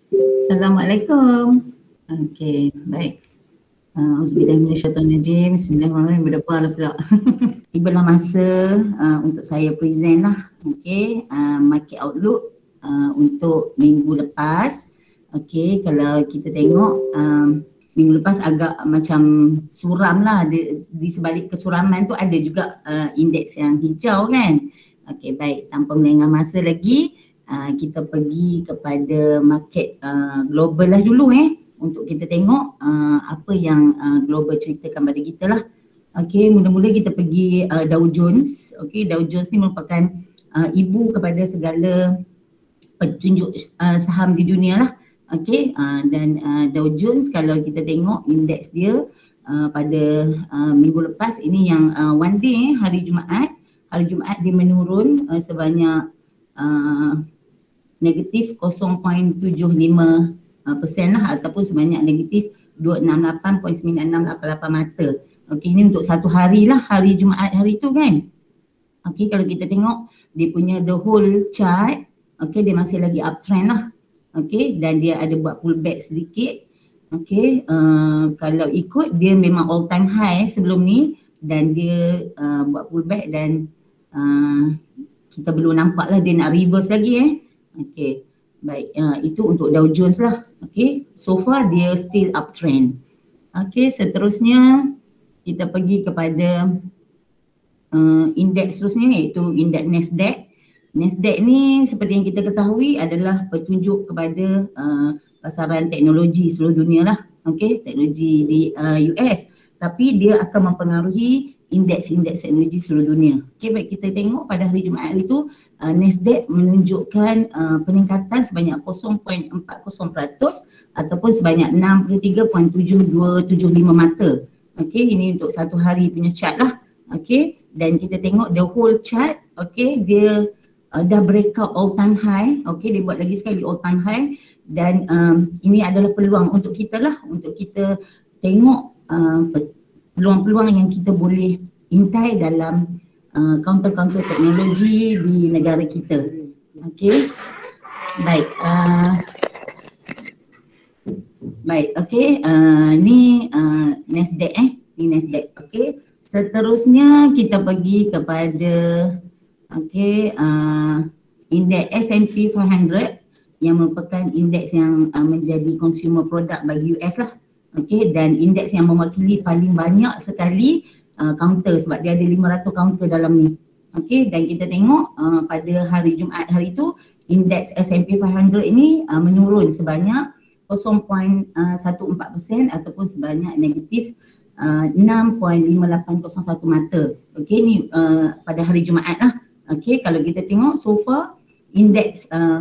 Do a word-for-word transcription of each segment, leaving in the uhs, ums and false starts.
Assalamualaikum. Okey, baik. Auzubillahiminasyaitanirrajim. Bismillahirrahmanirrahim. Berdepan pula. Tibalah masa uh, untuk saya present lah. Okey, uh, market outlook uh, untuk minggu lepas. Okey, kalau kita tengok um, minggu lepas agak macam suram lah. Di, di sebalik kesuraman tu ada juga uh, indeks yang hijau kan. Okey, baik. Tanpa melengah masa lagi, uh, kita pergi kepada market uh, global lah dulu eh. Untuk kita tengok uh, apa yang uh, global ceritakan pada kita lah. Okey, mula-mula kita pergi uh, Dow Jones. Okey, Dow Jones ni merupakan uh, ibu kepada segala petunjuk uh, saham di dunia lah. Okey, uh, dan uh, Dow Jones kalau kita tengok indeks dia uh, pada uh, minggu lepas ini yang uh, one day hari Jumaat, hari Jumaat dia menurun uh, sebanyak uh, negatif kosong perpuluhan tujuh lima persen lah ataupun sebanyak negatif dua enam lapan perpuluhan sembilan enam lapan lapan mata. Okey, ini untuk satu hari lah, hari Jumaat hari tu kan. Okey, kalau kita tengok dia punya the whole chart, okey, dia masih lagi uptrend lah. Okey, dan dia ada buat pullback sedikit. Okey, uh, kalau ikut dia memang all time high sebelum ni dan dia uh, buat pullback dan uh, kita belum nampak lah dia nak reverse lagi eh. Okey, baik, uh, itu untuk Dow Jones lah. Okey, so far dia still uptrend. Okey, seterusnya kita pergi kepada uh, indeks seterusnya iaitu indeks Nasdaq. Nasdaq ni seperti yang kita ketahui adalah petunjuk kepada uh, pasaran teknologi seluruh dunia lah. Okey, teknologi di uh, U S. Tapi dia akan mempengaruhi indeks-indeks teknologi seluruh dunia. Okey, baik, kita tengok pada hari Jumaat itu uh, Nasdaq menunjukkan uh, peningkatan sebanyak kosong perpuluhan empat kosong peratus ataupun sebanyak enam puluh tiga perpuluhan tujuh dua tujuh lima mata. Okey, ini untuk satu hari punya chart lah. Okey, dan kita tengok the whole chart, okey, dia uh, dah breakout all time high. Okey, dia buat lagi sekali all time high dan um, ini adalah peluang untuk kita lah, untuk kita tengok uh, peluang-peluang yang kita boleh intai dalam uh, kaunter-kaunter teknologi di negara kita. Okey, baik, uh, baik, okey, uh, ni uh, Nasdaq eh, ni Nasdaq. Okey, seterusnya kita pergi kepada okey, uh, indeks S and P lima ratus yang merupakan indeks yang uh, menjadi consumer product bagi U S lah. Okey, dan indeks yang mewakili paling banyak sekali uh, counter sebab dia ada lima ratus counter dalam ni. Okey, dan kita tengok uh, pada hari Jumaat hari tu indeks S and P lima ratus ini uh, menurun sebanyak kosong perpuluhan satu empat persen ataupun sebanyak negatif uh, enam perpuluhan lima lapan kosong satu mata. Okey, ni uh, pada hari Jumaat lah. Okey, kalau kita tengok so far indeks uh,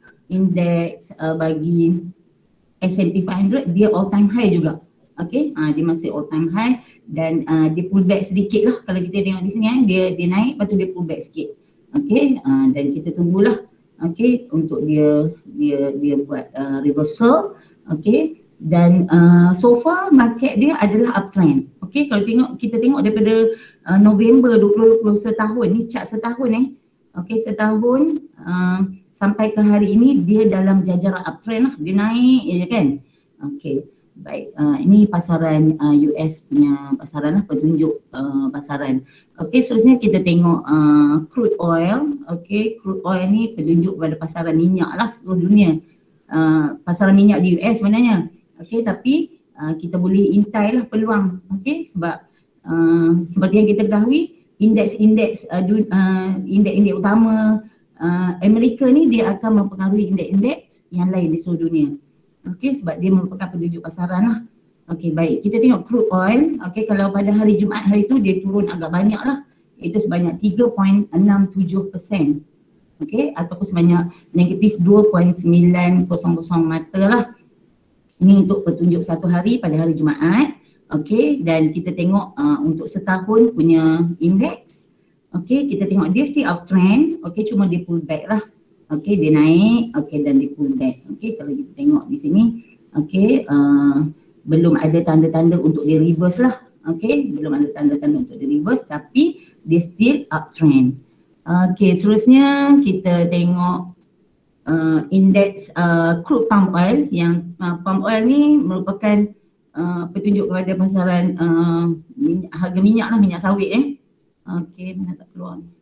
indeks uh, bagi S and P lima ratus dia all time high juga. Okey, uh, dia masih all time high dan uh, dia pullback sedikit lah. Kalau kita tengok di sini eh, dia dia naik lepas tu dia pullback sikit. Okey, uh, dan kita tunggulah okey untuk dia dia dia buat uh, reversal. Okey, dan uh, so far market dia adalah uptrend. Okey, kalau tengok kita tengok daripada uh, November dua ribu dua puluh setahun ni, chart setahun eh. Okey, setahun uh, sampai ke hari ini dia dalam jajaran uptrend lah, dia naik je kan. Okey, baik, uh, ini pasaran uh, U S punya pasaran lah, petunjuk uh, pasaran. Okey, seterusnya kita tengok uh, crude oil. Okey, crude oil ni petunjuk pada pasaran minyak lah seluruh dunia. Uh, pasaran minyak di U S sebenarnya. Okey, tapi uh, kita boleh intai lah peluang. Okey, sebab uh, seperti yang kita ketahui indeks-indeks uh, uh, indeks-indeks utama Uh, Amerika ni dia akan mempengaruhi indeks-indeks yang lain di seluruh dunia. Okey, sebab dia merupakan petunjuk pasaran lah. Okey, baik, kita tengok crude oil. Okey, kalau pada hari Jumaat hari tu dia turun agak banyak lah, iaitu sebanyak tiga perpuluhan enam tujuh persen. Okey, ataupun sebanyak negatif dua perpuluhan sembilan kosong kosong mata lah. Ini untuk petunjuk satu hari pada hari Jumaat. Okey, dan kita tengok uh, untuk setahun punya indeks. Okey, kita tengok dia still uptrend. Okey, cuma dia pull back lah. Okey, dia naik. Okey, dan dia pull back. Okey, kalau kita tengok di sini. Okey, uh, belum ada tanda-tanda untuk dia reverse lah. Okey, belum ada tanda-tanda untuk dia reverse tapi dia still uptrend. Okey, seterusnya kita tengok uh, indeks uh, crude palm oil, yang uh, palm oil ni merupakan uh, petunjuk kepada pasaran uh, minyak, harga minyak lah, minyak sawit eh. Okey, mana tak keluar ni.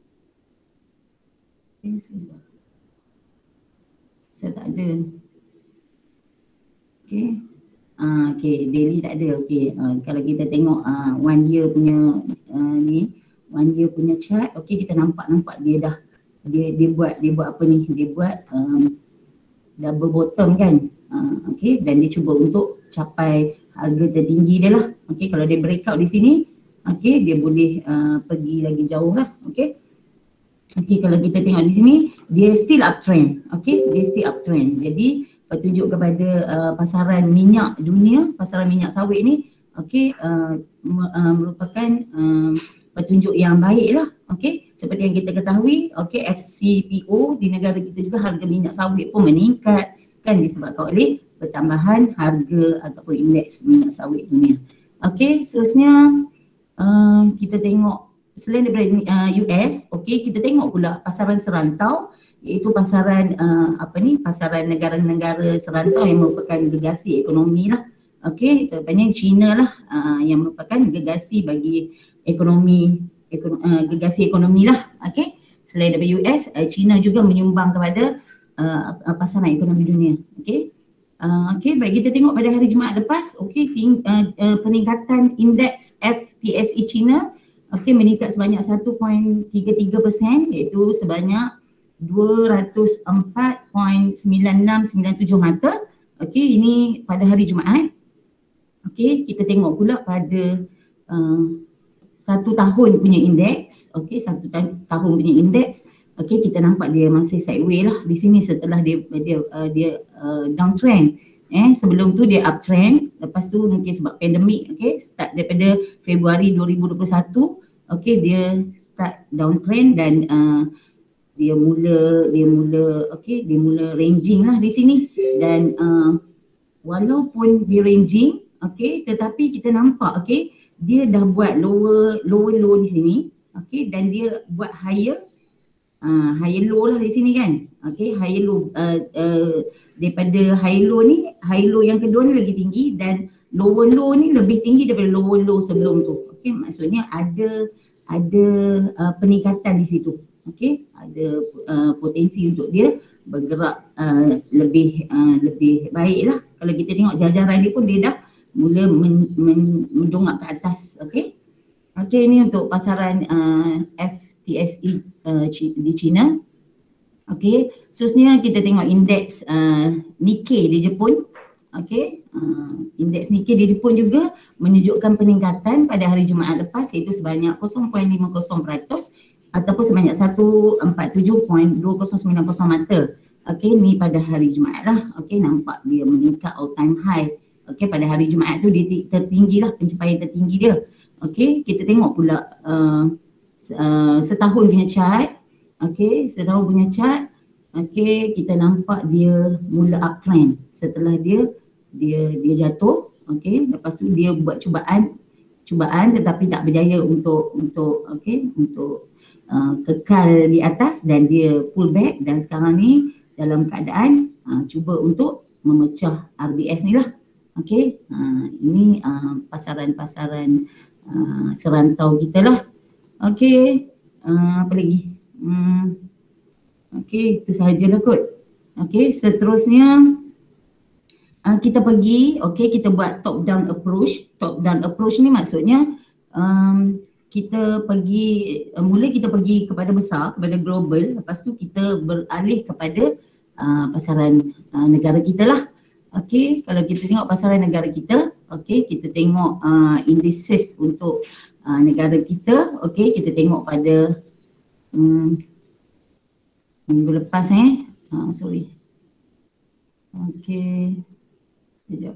Okay, sebentar. Saya tak ada. Okey. Uh, okay, daily tak ada. Okey, uh, kalau kita tengok uh, one year punya uh, ni, one year punya chart, okey, kita nampak nampak dia dah dia dia buat dia buat apa ni? Dia buat um, double bottom kan. Uh, okey, dan dia cuba untuk capai harga tertinggi dia lah. Okey, kalau dia breakout di sini, okey, dia boleh uh, pergi lagi jauh lah. Okey. Okey, kalau kita tengok di sini, dia still uptrend. Okey, dia still uptrend. Jadi petunjuk kepada uh, pasaran minyak dunia, pasaran minyak sawit ni, okey, uh, uh, merupakan uh, petunjuk yang baik lah. Okey, seperti yang kita ketahui, okey, F C P O di negara kita juga harga minyak sawit pun meningkat kan, disebabkan oleh pertambahan harga ataupun indeks minyak sawit dunia. Okey, seterusnya uh, kita tengok selain daripada uh, U S, okey, kita tengok pula pasaran serantau, iaitu pasaran uh, apa ni, pasaran negara-negara serantau yang merupakan gegasi ekonomi lah. Okey, tepatnya China lah uh, yang merupakan gegasi bagi ekonomi, ekonomi uh, gegasi ekonomi lah. Okey, selain daripada U S, uh, China juga menyumbang kepada uh, pasaran ekonomi dunia. Okey, uh, okey, baik, kita tengok pada hari Jumaat lepas, okey, ting, uh, uh, peningkatan indeks F T S E China, okey, meningkat sebanyak satu perpuluhan tiga tiga peratus, iaitu sebanyak dua ratus empat perpuluhan sembilan enam sembilan tujuh mata. Okey, ini pada hari Jumaat. Okey, kita tengok pula pada uh, satu tahun punya indeks. Okey, satu ta- tahun punya indeks. Okey, kita nampak dia masih sideways lah di sini setelah dia dia uh, dia uh, downtrend. Eh, sebelum tu dia uptrend, lepas tu mungkin sebab pandemik, okey, start daripada Februari dua ribu dua puluh satu, okey, dia start downtrend dan uh, dia mula dia mula okey, dia mula ranging lah di sini, dan uh, walaupun dia ranging, okey, tetapi kita nampak, okey, dia dah buat lower lower low di sini, okey, dan dia buat higher uh, higher low lah di sini kan. Okey, higher low uh, uh, daripada high low ni, high low yang kedua ni lagi tinggi, dan lower low ni lebih tinggi daripada lower low sebelum tu. Okey, maksudnya ada ada uh, peningkatan di situ. Okey, ada uh, potensi untuk dia bergerak uh, lebih uh, lebih baik lah. Kalau kita tengok jajaran dia pun dia dah mula men, men, mendongak ke atas. Okey, okey, ini untuk pasaran uh, F T S E uh, di China. Okey, seterusnya kita tengok indeks uh, Nikkei di Jepun. Okey, uh, indeks Nikkei di Jepun juga menunjukkan peningkatan pada hari Jumaat lepas, iaitu sebanyak kosong perpuluhan lima kosong peratus ataupun sebanyak seratus empat puluh tujuh perpuluhan dua kosong sembilan kosong mata. Okey, ni pada hari Jumaat lah. Okey, nampak dia meningkat all time high. Okey, pada hari Jumaat tu dia tertinggi lah, pencapaian tertinggi dia. Okey, kita tengok pula uh, uh, setahun punya chart. Okey, setahun punya chart. Okey, kita nampak dia mula uptrend setelah dia dia dia jatuh. Okey, lepas tu dia buat cubaan cubaan tetapi tak berjaya untuk untuk okey, untuk uh, kekal di atas, dan dia pull back, dan sekarang ni dalam keadaan uh, cuba untuk memecah R B S ni lah. Okey, uh, ini uh, pasaran-pasaran uh, serantau kita lah. Okey, uh, apa lagi? Hmm. Okey, itu sahajalah kot. Okey, seterusnya uh, kita pergi, okey, kita buat top down approach. Top down approach ni maksudnya um, kita pergi, uh, mula kita pergi kepada besar, kepada global, lepas tu kita beralih kepada uh, pasaran uh, negara kita lah. Okey, kalau kita tengok pasaran negara kita, okey, kita tengok uh, indices untuk uh, negara kita. Okey, kita tengok pada um, minggu lepas eh. Ha, sorry. Okey. Sekejap.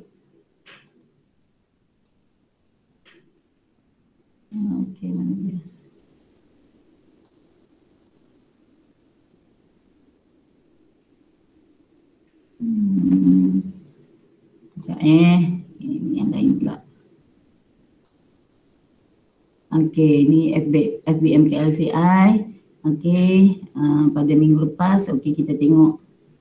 Okey, mana dia? Hmm. Sekejap eh. Ini yang lain pula. Okey, ni F B, F B M K L C I. Okey, uh, pada minggu lepas, okey, kita tengok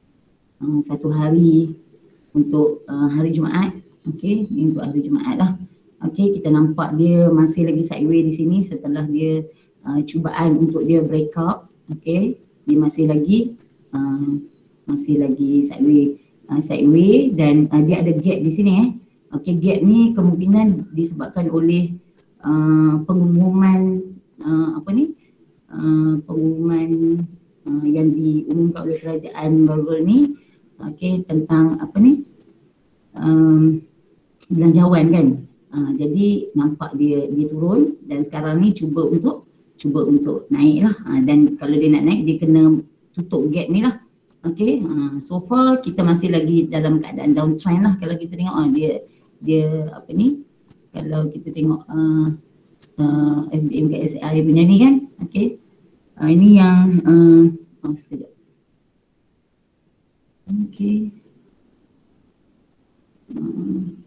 uh, satu hari untuk uh, hari Jumaat. Okey, ini untuk hari Jumaat lah. Okey, kita nampak dia masih lagi sideways di sini setelah dia uh, cubaan untuk dia break up. Okey, dia masih lagi uh, masih lagi sideways uh, sideways dan uh, dia ada gap di sini eh. Okey, gap ni kemungkinan disebabkan oleh uh, pengumuman uh, apa ni? Uh, pengumuman uh, yang diumumkan oleh kerajaan baru ni, okey, tentang apa ni? Um, belanjawan kan. Uh, jadi nampak dia dia turun dan sekarang ni cuba untuk cuba untuk naik lah. Uh, dan kalau dia nak naik dia kena tutup gap ni lah. Okay, uh, so far kita masih lagi dalam keadaan downtrend lah. Kalau kita tengok uh, dia dia apa ni, kalau kita tengok uh, uh, F B M K S I punya ni kan. Okay, uh, ini yang uh, oh sekejap. Okay. Hmm.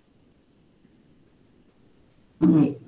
Alright.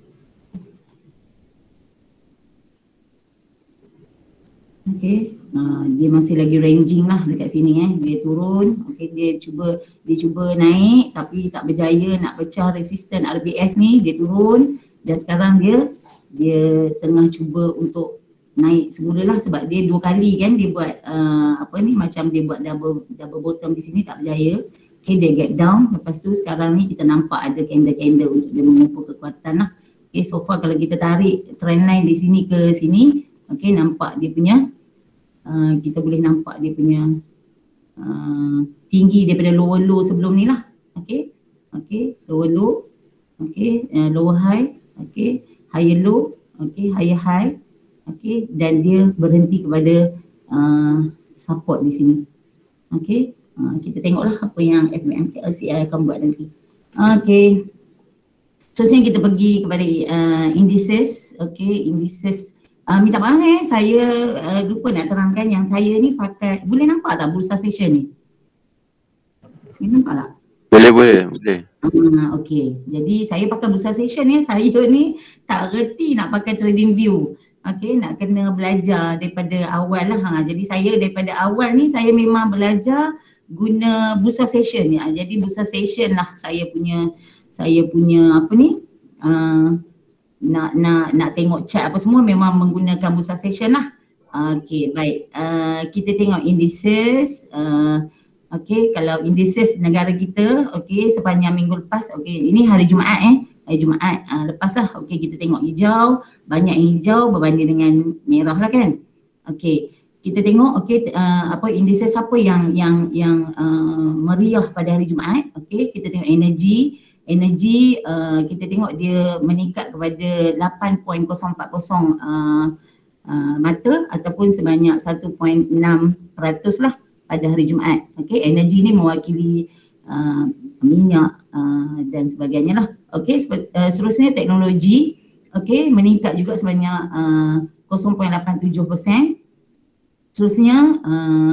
Okay, uh, dia masih lagi ranging lah dekat sini eh. Dia turun, okay, dia cuba dia cuba naik tapi tak berjaya nak pecah resisten R B S ni, dia turun dan sekarang dia dia tengah cuba untuk naik semula lah sebab dia dua kali kan dia buat uh, apa ni, macam dia buat double double bottom di sini tak berjaya. Okay, dia gap down. Lepas tu sekarang ni kita nampak ada candle-candle untuk dia mengumpul kekuatan lah. Okay, so far kalau kita tarik trend line di sini ke sini, okay, nampak dia punya uh, kita boleh nampak dia punya uh, tinggi daripada lower low sebelum ni lah. Okay, okay, lower low, okay, uh, lower high, okay, higher low, okay, higher high, okay, dan dia berhenti kepada uh, support di sini. Okay. Uh, kita tengoklah apa yang F B M K L C I akan buat nanti. Okay. So sekarang kita pergi kepada uh, indices. Okay, indices. Uh, minta maaf eh, saya uh, lupa nak terangkan yang saya ni pakai, boleh nampak tak bursa session ni? Ni nampak tak? Boleh, boleh, boleh. Uh, okay, jadi saya pakai bursa session ni, saya ni tak reti nak pakai trading view. Okay, nak kena belajar daripada awal lah. Ha. Jadi saya daripada awal ni saya memang belajar guna bursa session ya. Jadi bursa session lah saya punya saya punya apa ni uh, nak nak nak tengok chart apa semua memang menggunakan bursa session lah. Okey, baik. Uh, kita tengok indices. Uh, okey, kalau indices negara kita, okey, sepanjang minggu lepas, okey, ini hari Jumaat eh. Hari Jumaat uh, lepas lah. Okey, kita tengok hijau, banyak hijau berbanding dengan merah lah kan. Okey. Kita tengok okey uh, apa indices apa yang yang yang uh, meriah pada hari Jumaat. Okey, kita tengok energi, energi uh, kita tengok dia meningkat kepada lapan perpuluhan empat kosong uh, uh, mata ataupun sebanyak satu perpuluhan enam peratus lah pada hari Jumaat. Okey, energi ni mewakili uh, minyak uh, dan sebagainya lah. Okey, uh, seterusnya teknologi, okey, meningkat juga sebanyak uh, kosong perpuluhan lapan tujuh peratus. Seterusnya, uh,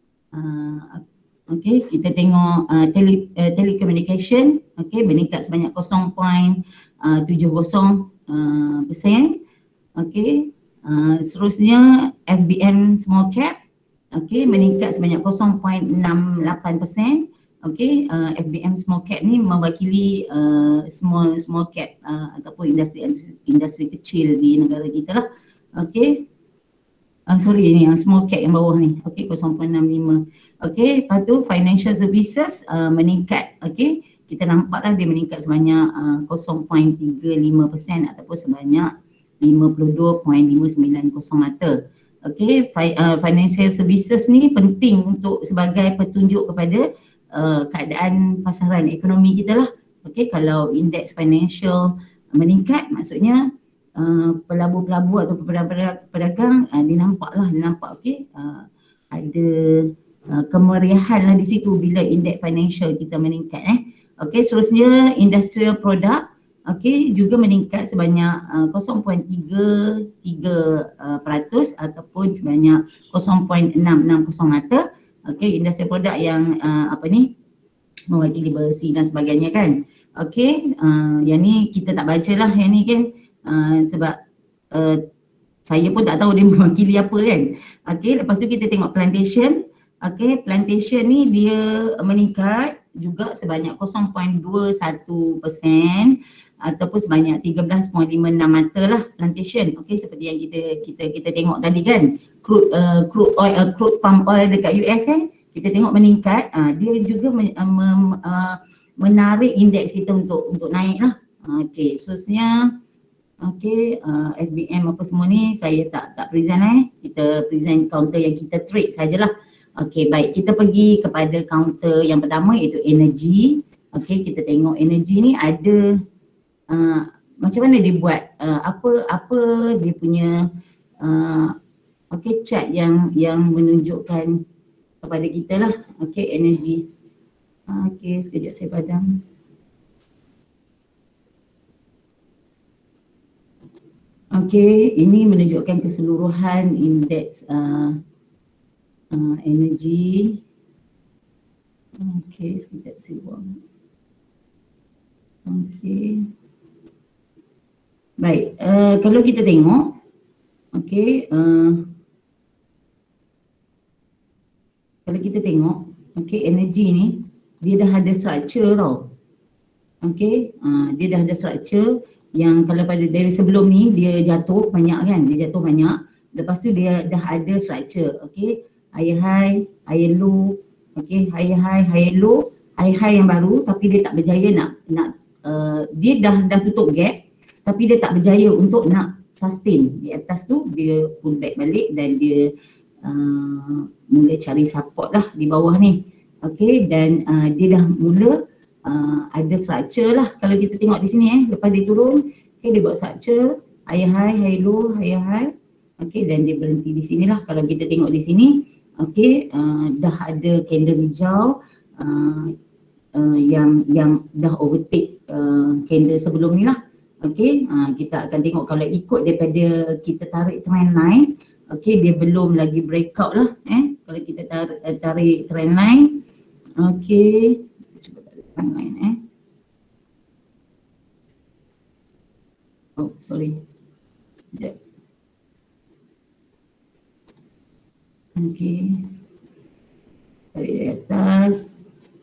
uh, okay, kita tengok uh, tele, uh, telecommunication, okay, meningkat sebanyak kosong perpuluhan tujuh kosong persen. Okay, uh, seterusnya F B M small cap, okay, meningkat sebanyak kosong perpuluhan enam lapan persen. Okay, uh, F B M small cap ni mewakili uh, small small cap uh, ataupun industri industri kecil di negara kita lah. Okay. Uh, sorry ni yang small cap yang bawah ni. Okey, kosong perpuluhan enam lima. Okey, lepas tu financial services uh, meningkat. Okey, kita nampaklah dia meningkat sebanyak uh, kosong perpuluhan tiga lima persen ataupun sebanyak lima puluh dua perpuluhan lima sembilan kosong mata. Okey, fi, uh, financial services ni penting untuk sebagai petunjuk kepada uh, keadaan pasaran ekonomi kita lah. Okey, kalau indeks financial meningkat maksudnya Uh, pelabur-pelabur atau pedagang-pedagang uh, dia nampak lah, dia nampak okey uh, ada uh, kemeriahan lah di situ bila indeks financial kita meningkat eh. Okey, seterusnya industrial product, okey, juga meningkat sebanyak uh, kosong perpuluhan tiga tiga peratus ataupun sebanyak kosong perpuluhan enam enam kosong mata. Okey, industrial product yang uh, apa ni mewakili besi dan sebagainya kan. Okey, uh, yang ni kita tak baca lah yang ni kan. Uh, sebab uh, saya pun tak tahu dia mewakili apa kan. Okey, lepas tu kita tengok plantation. Okay, plantation ni dia meningkat juga sebanyak kosong perpuluhan dua satu peratus ataupun sebanyak tiga belas perpuluhan lima enam mata lah plantation. Okay, seperti yang kita kita kita tengok tadi kan, crude uh, crude oil uh, crude palm oil dekat U S kan, kita tengok meningkat, uh, dia juga men, uh, mem, uh, menarik indeks kita untuk untuk naik lah. Okay, seterusnya okay, uh, F B M apa semua ni saya tak tak present eh, kita present counter yang kita trade sajalah. Okey, baik, kita pergi kepada counter yang pertama iaitu energy. Okey, kita tengok energy ni ada uh, macam mana dia buat, uh, apa apa dia punya uh, okey chart yang yang menunjukkan kepada kita lah. Okey, energy. Okey, sekejap saya padam. Okey, ini menunjukkan keseluruhan indeks uh, uh, energy. Okey, sekejap saya buang. Okey. Baik, uh, kalau kita tengok, okey, uh, kalau kita tengok, okey, energy ni dia dah ada structure tau. Okey, uh, dia dah ada structure yang kalau pada dari sebelum ni dia jatuh banyak kan, dia jatuh banyak, lepas tu dia dah ada structure. Okey, higher high, higher low, okey, higher high, higher low, high high yang baru tapi dia tak berjaya nak nak uh, dia dah dah tutup gap tapi dia tak berjaya untuk nak sustain di atas tu, dia pull back balik dan dia uh, mula cari support lah di bawah ni. Okey, dan uh, dia dah mula Uh, ada structure lah kalau kita tengok di sini eh, lepas dia turun, okay, dia buat structure higher high, high low, higher high, okay, dan dia berhenti di sini lah. Kalau kita tengok di sini, okay, uh, dah ada candle hijau uh, uh, yang yang dah overtake uh, candle sebelum ni lah. Okay, uh, kita akan tengok kalau ikut daripada kita tarik trend line, okay, dia belum lagi breakout lah eh. Kalau kita tarik, tarik trend line, okay, lain eh. Oh, sorry. Sekejap. Okey. Tarik dari atas.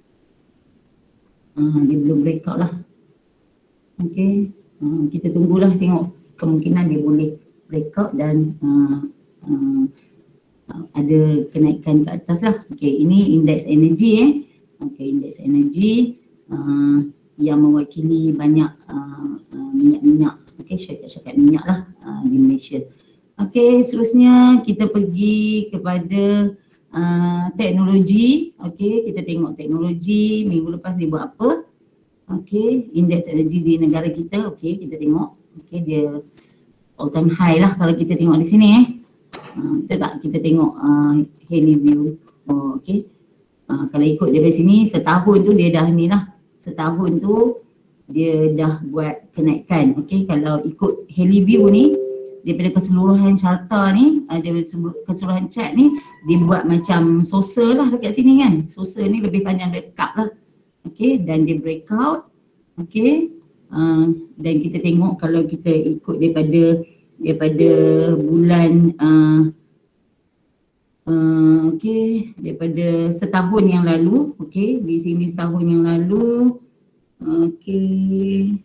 Uh, dia belum breakout lah. Okey. Uh, kita tunggulah tengok, kemungkinan dia boleh breakout dan uh, uh, uh, ada kenaikan ke atas lah. Okey, ini indeks energy eh. Okey, indeks energy. Uh, yang mewakili banyak uh, uh, minyak-minyak, okey, syarikat-syarikat minyak lah uh, di Malaysia. Okey, seterusnya kita pergi kepada uh, teknologi. Okey, kita tengok teknologi minggu lepas dia buat apa. Okey, indeks energi di negara kita, okey, kita tengok, okey, dia all time high lah kalau kita tengok di sini eh. Uh, kita tak kita tengok uh, Haley view. Oh, okey. Uh, kalau ikut dari sini setahun tu dia dah ni lah. Setahun tu dia dah buat kenaikan. Okey, kalau ikut Haley view ni daripada keseluruhan carta ni, uh, daripada keseluruhan chart ni dia buat macam saucer lah dekat sini kan. Saucer ni lebih panjang dari cup lah. Okey, dan dia breakout. Okey, uh, dan kita tengok kalau kita ikut daripada daripada bulan uh, Uh, okey, daripada setahun yang lalu, okey, di sini setahun yang lalu, okey,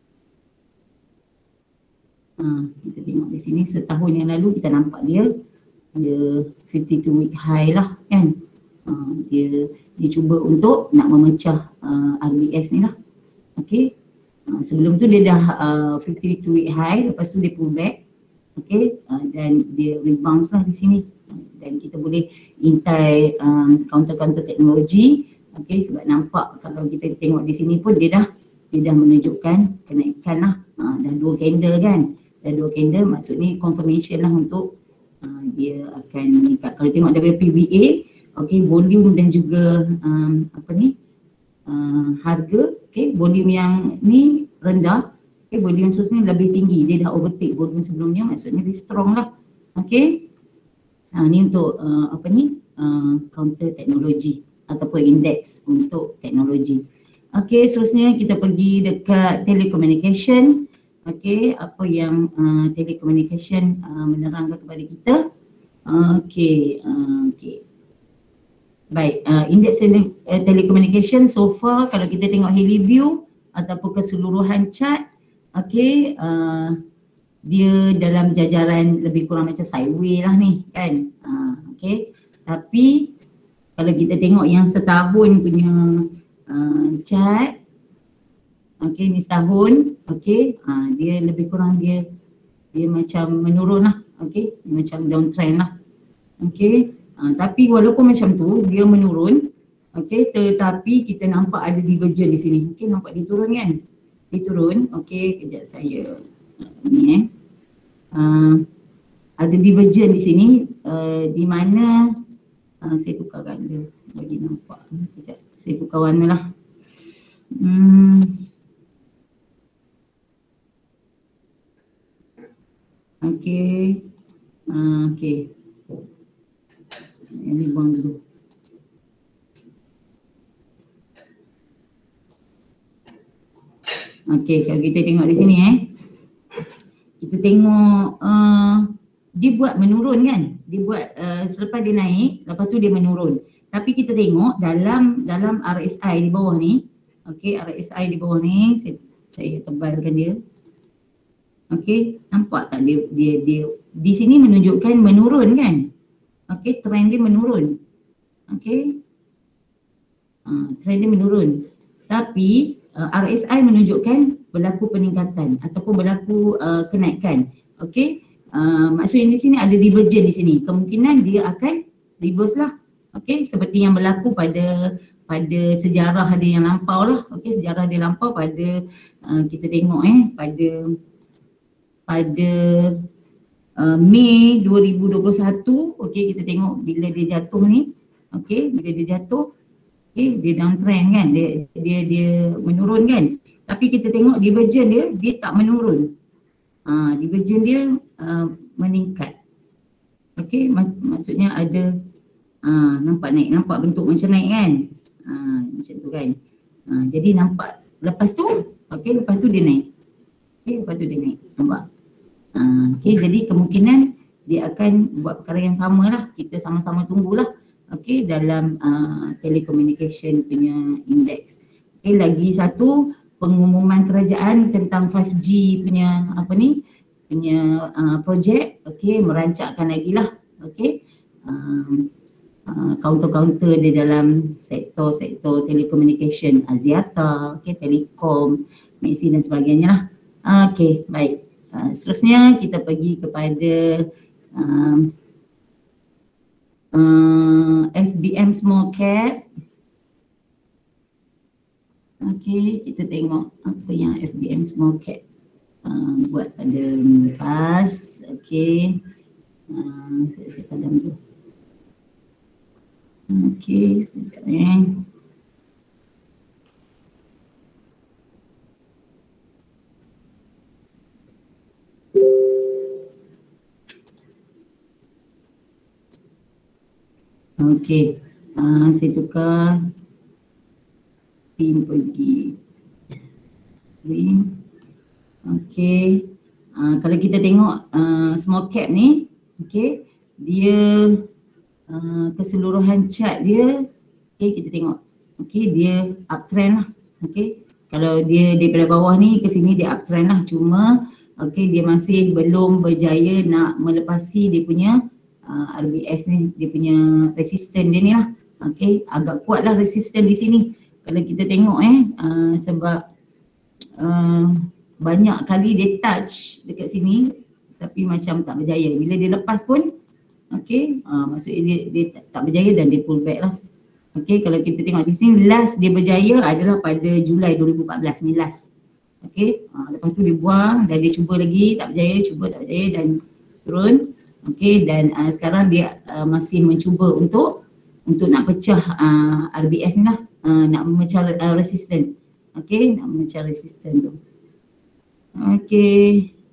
uh, kita tengok di sini setahun yang lalu kita nampak dia, dia fifty-two week high lah kan, uh, dia dia cuba untuk nak memecah uh, R B S ni lah, okey, uh, sebelum tu dia dah uh, fifty-two week high, lepas tu dia pull back, okey, uh, dan dia rebound lah di sini. Dan kita boleh intai um, counter-counter teknologi, okey, sebab nampak kalau kita tengok di sini pun dia dah dia dah menunjukkan kenaikan lah, ha, dah dua candle kan, dah dua candle, maksud ni confirmation lah untuk uh, dia akan meningkat. Kalau tengok daripada P V A, okey, volume dan juga um, apa ni uh, harga, okey, volume yang ni rendah, okey, volume source ni lebih tinggi, dia dah overtake volume sebelumnya, maksudnya dia strong lah, okey. Ha, ni untuk uh, apa ni uh, counter teknologi ataupun indeks untuk teknologi. Okey, seterusnya kita pergi dekat telecommunication. Okey, apa yang uh, telecommunication uh, menerangkan kepada kita. Uh, Okey, uh, okey. Baik, uh, indeks tele, uh, telecommunication so far kalau kita tengok Heliview ataupun keseluruhan chart, okey, uh, dia dalam jajaran lebih kurang macam sideways lah ni kan. Uh, okey, tapi kalau kita tengok yang setahun punya uh, chart, okey ni setahun, okey, uh, dia lebih kurang dia dia macam menurun lah, okey, macam downtrend lah, okey. Uh, tapi walaupun macam tu dia menurun, okey, tetapi kita nampak ada divergent di sini, okey, nampak dia turun kan, dia turun, okey, kejap saya uh, ni eh, uh, ada divergent di sini, uh, di mana uh, saya tukar ganda bagi nampak, kejap saya tukar warna lah. Hmm. Okey, uh, okey. Ini buang dulu. Okey, kalau kita tengok di sini eh, kita tengok uh, dia buat menurun kan, dia buat uh, selepas dia naik, lepas tu dia menurun. Tapi kita tengok dalam dalam R S I di bawah ni, okey, R S I di bawah ni saya, saya tebalkan dia. Okey, nampak tak dia dia dia di sini menunjukkan menurun kan? Okey, trend dia menurun. Okey. Uh, trend dia menurun. Tapi uh, R S I menunjukkan berlaku peningkatan ataupun berlaku uh, kenaikan. Okey. Uh, maksudnya di sini ada divergent di sini. Kemungkinan dia akan reverse lah. Okey, seperti yang berlaku pada pada sejarah dia yang lampau lah. Okey, sejarah dia lampau pada uh, kita tengok eh pada pada Uh, Mei dua ribu dua puluh satu, okey, kita tengok bila dia jatuh ni, okey, bila dia jatuh, okey, dia downtrend kan, dia dia dia menurun kan. Tapi kita tengok divergent dia, dia tak menurun. Ah, uh, divergent dia uh, meningkat. Okey, mak- maksudnya ada ah uh, nampak naik, nampak bentuk macam naik kan. Ah, uh, macam tu kan. Ah, uh, jadi nampak lepas tu, okey, lepas tu dia naik. Okey, lepas tu dia naik. Nampak? Uh, okay, jadi kemungkinan dia akan buat perkara yang sama lah. Kita sama-sama tunggulah, okay, dalam uh, telecommunication punya index. Okay, lagi satu pengumuman kerajaan tentang five G punya apa ni, punya uh, projek, okay, merancangkan lagi lah, okay, uh, uh, kaunter-kaunter di dalam sektor-sektor telecommunication, Axiata, okay, Telekom, Maxi dan sebagainya lah. Uh, okay, baik. Uh, seterusnya kita pergi kepada um, uh, F B M small cap. Okey, kita tengok apa yang F B M small cap uh, buat pada minggu lepas. Okey, uh, saya, saya padam dulu. Okey, sekejap eh. Okey, uh, saya tukar tim pergi green. Okey, uh, kalau kita tengok uh, small cap ni, okey, dia uh, keseluruhan chart dia, okey, kita tengok, okey, dia uptrend lah, okey. Kalau dia daripada bawah ni ke sini dia uptrend lah, cuma okey dia masih belum berjaya nak melepasi dia punya Uh, R B S ni, dia punya resisten dia ni lah. Okay, agak kuat lah resisten di sini kalau kita tengok eh uh, sebab uh, banyak kali dia touch dekat sini tapi macam tak berjaya. Bila dia lepas pun, okay, uh, maksudnya dia, dia tak berjaya dan dia pull back lah. Okay, kalau kita tengok di sini last dia berjaya adalah pada Julai dua ribu empat belas ni last. Okay, uh, lepas tu dia buang dan dia cuba lagi, tak berjaya, cuba tak berjaya dan turun. Okey, dan uh, sekarang dia uh, masih mencuba untuk untuk nak pecah uh, R B S ni lah, uh, nak memecah uh, resisten. Okey, nak memecah resisten tu. Okey.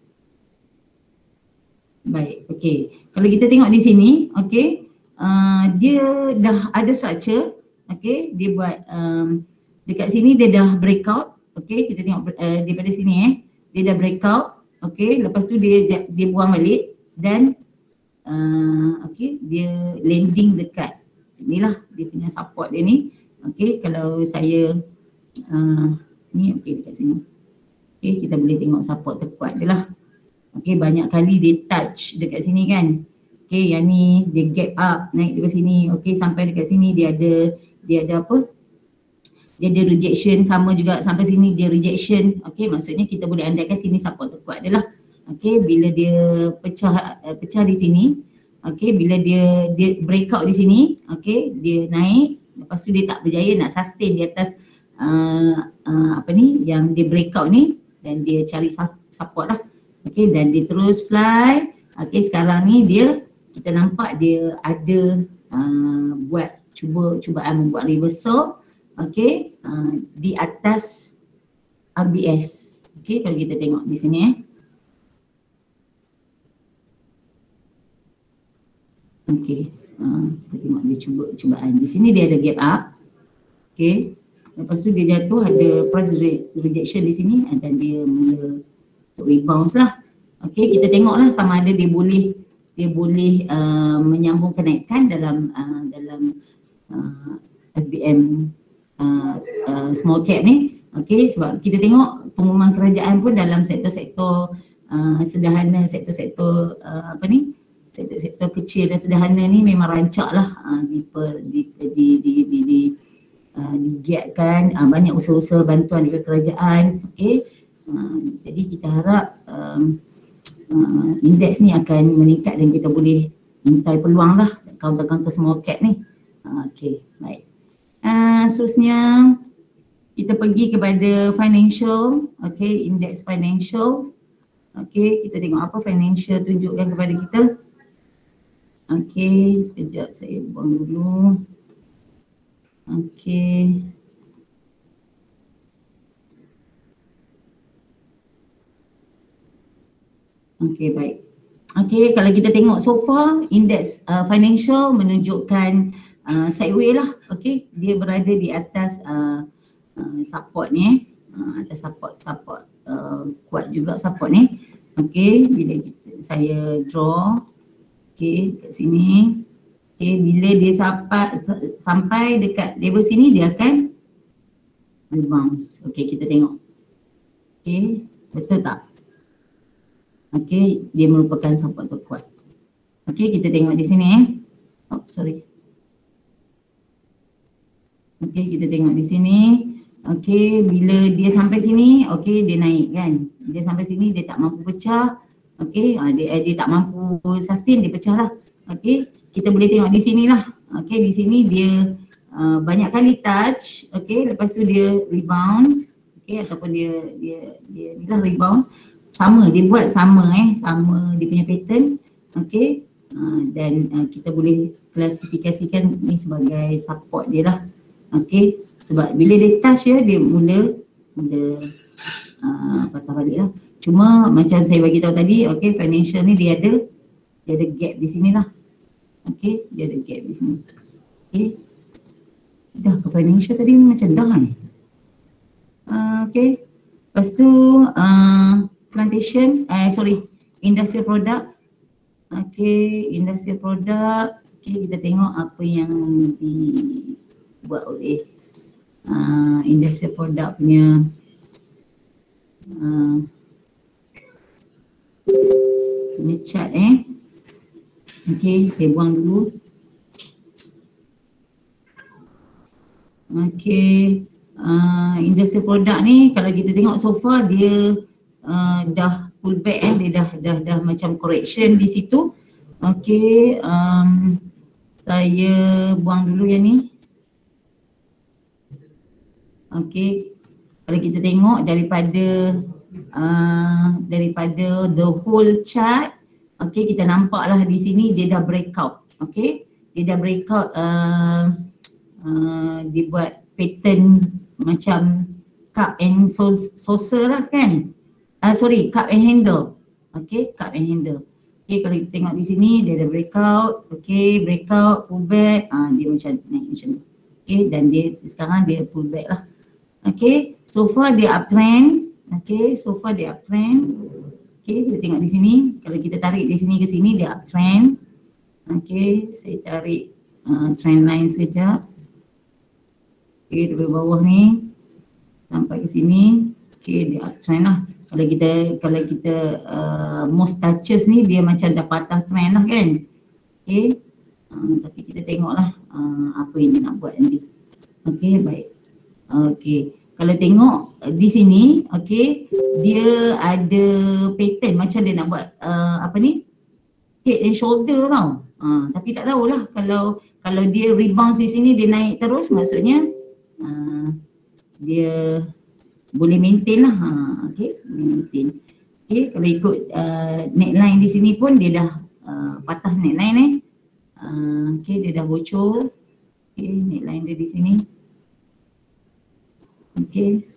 Baik, okey. Kalau kita tengok di sini, okey, uh, dia dah ada structure, okey, dia buat um, dekat sini dia dah breakout, okey, kita tengok uh, daripada sini eh, dia dah breakout, okey, lepas tu dia dia buang balik dan Uh, okay, dia landing dekat inilah dia punya support dia ni. Okey, kalau saya uh, ni okey dekat sini. Okey, kita boleh tengok support terkuat dia lah. Okey, banyak kali dia touch dekat sini kan. Okey, yang ni dia gap up naik daripada sini. Okey, sampai dekat sini dia ada dia ada apa? Dia ada rejection, sama juga sampai sini dia rejection. Okey, maksudnya kita boleh andaikan sini support terkuat dia lah. Okey, bila dia pecah uh, pecah di sini, okey, bila dia dia breakout di sini, okey, dia naik, lepas tu dia tak berjaya nak sustain di atas uh, uh, apa ni yang dia breakout ni, dan dia cari support lah. Okey, dan dia terus fly. Okey, sekarang ni dia kita nampak dia ada uh, buat cuba cubaan membuat reversal, okey, uh, di atas R B S. Okey, kalau kita tengok di sini eh. Okey, uh, kita tengok dia cuba cubaan. Di sini dia ada gap up. Okey. Lepas tu dia jatuh, ada price rejection di sini, dan dia mula rebound lah. Okey, kita tengoklah sama ada dia boleh dia boleh uh, menyambung kenaikan dalam uh, dalam uh, F B M uh, uh, small cap ni. Okey, sebab kita tengok pengumuman kerajaan pun dalam sektor-sektor uh, sederhana, sektor-sektor uh, apa ni, sektor-sektor kecil dan sederhana ni memang rancak lah uh, di, di, di, di, di, di uh, digiatkan uh, banyak usaha-usaha bantuan dari kerajaan. Okey, uh, jadi kita harap um, Uh, indeks ni akan meningkat dan kita boleh intai peluang lah counter-counter small cap ni. Uh, okay, baik. Uh, seterusnya kita pergi kepada financial. Okay, indeks financial. Okay, kita tengok apa financial tunjukkan kepada kita. Okay, sekejap saya buang dulu. Okay. Okey, baik. Okey, kalau kita tengok so far indeks uh, financial menunjukkan uh, sideways lah. Okey, dia berada di atas uh, uh, support ni, uh, atas support support uh, kuat juga support ni. Okey, bila kita, saya draw okey kat sini. Okey, bila dia sampai sampai dekat level sini dia akan rebound. Okey, kita tengok. Okey, betul tak? Okey, dia merupakan support terkuat. Okey, kita tengok di sini eh. Oh, sorry. Okey, kita tengok di sini. Okey, bila dia sampai sini, okey dia naik kan. Dia sampai sini dia tak mampu pecah. Okey, dia dia tak mampu sustain, dia pecah lah. Okey, kita boleh tengok di sini lah. Okey, di sini dia uh, banyak kali touch. Okey, lepas tu dia rebounds. Okey, ataupun dia dia dia ni lah rebounds. Sama, dia buat sama eh, sama dia punya pattern. Okey, uh, dan uh, kita boleh klasifikasikan ni sebagai support dia lah. Okey, sebab bila dia touch ya, dia mula mula uh, patah balik lah. Cuma macam saya bagi tahu tadi, okey, financial ni dia ada dia ada gap di sini lah. Okey, dia ada gap di sini. Okey, dah ke financial tadi macam dah ni. Uh, okey, lepas tu uh, plantation, eh sorry, industrial product. Okey, industrial product. Okey, kita tengok apa yang dibuat oleh uh, industrial product punya uh, punya chart eh. Okey, saya buang dulu. Okey, uh, industrial product ni kalau kita tengok so far dia Uh, dah pull back eh, dia dah dah dah macam correction di situ. Okey, um, saya buang dulu yang ni. Okey, kalau kita tengok daripada uh, daripada the whole chart, okey, kita nampaklah di sini dia dah breakout. Okey, dia dah breakout, uh, uh, dia buat pattern macam cup and saucer lah kan. Uh, sorry, cup and handle. Okay, cup and handle. Okay, kalau kita tengok di sini dia ada breakout. Okay, breakout, pull back. Uh, dia macam naik macam ni. Okay, dan dia sekarang dia pull back lah. Okay, so far dia uptrend. Okay, so far dia uptrend. Okay, kita tengok di sini. Kalau kita tarik di sini ke sini dia uptrend. Okay, saya tarik uh, trend line sekejap. Okay, dari bawah ni sampai ke sini. Okay, dia uptrend lah. Kalau kita kalau kita uh, most touches ni dia macam dah patah trend lah kan. Okay, uh, tapi kita tengoklah uh, apa yang dia nak buat nanti. Okay, baik. Okay, kalau tengok uh, di sini, okay, dia ada pattern macam dia nak buat uh, apa ni, head and shoulder tau. Uh, tapi tak tahulah kalau kalau dia rebound di sini dia naik terus, maksudnya uh, dia boleh maintain lah. Ha, okay, maintain. Okay, kalau ikut uh, neckline di sini pun dia dah uh, patah neckline ni. Uh, okay, dia dah bocor. Okay, neckline dia di sini. Okay.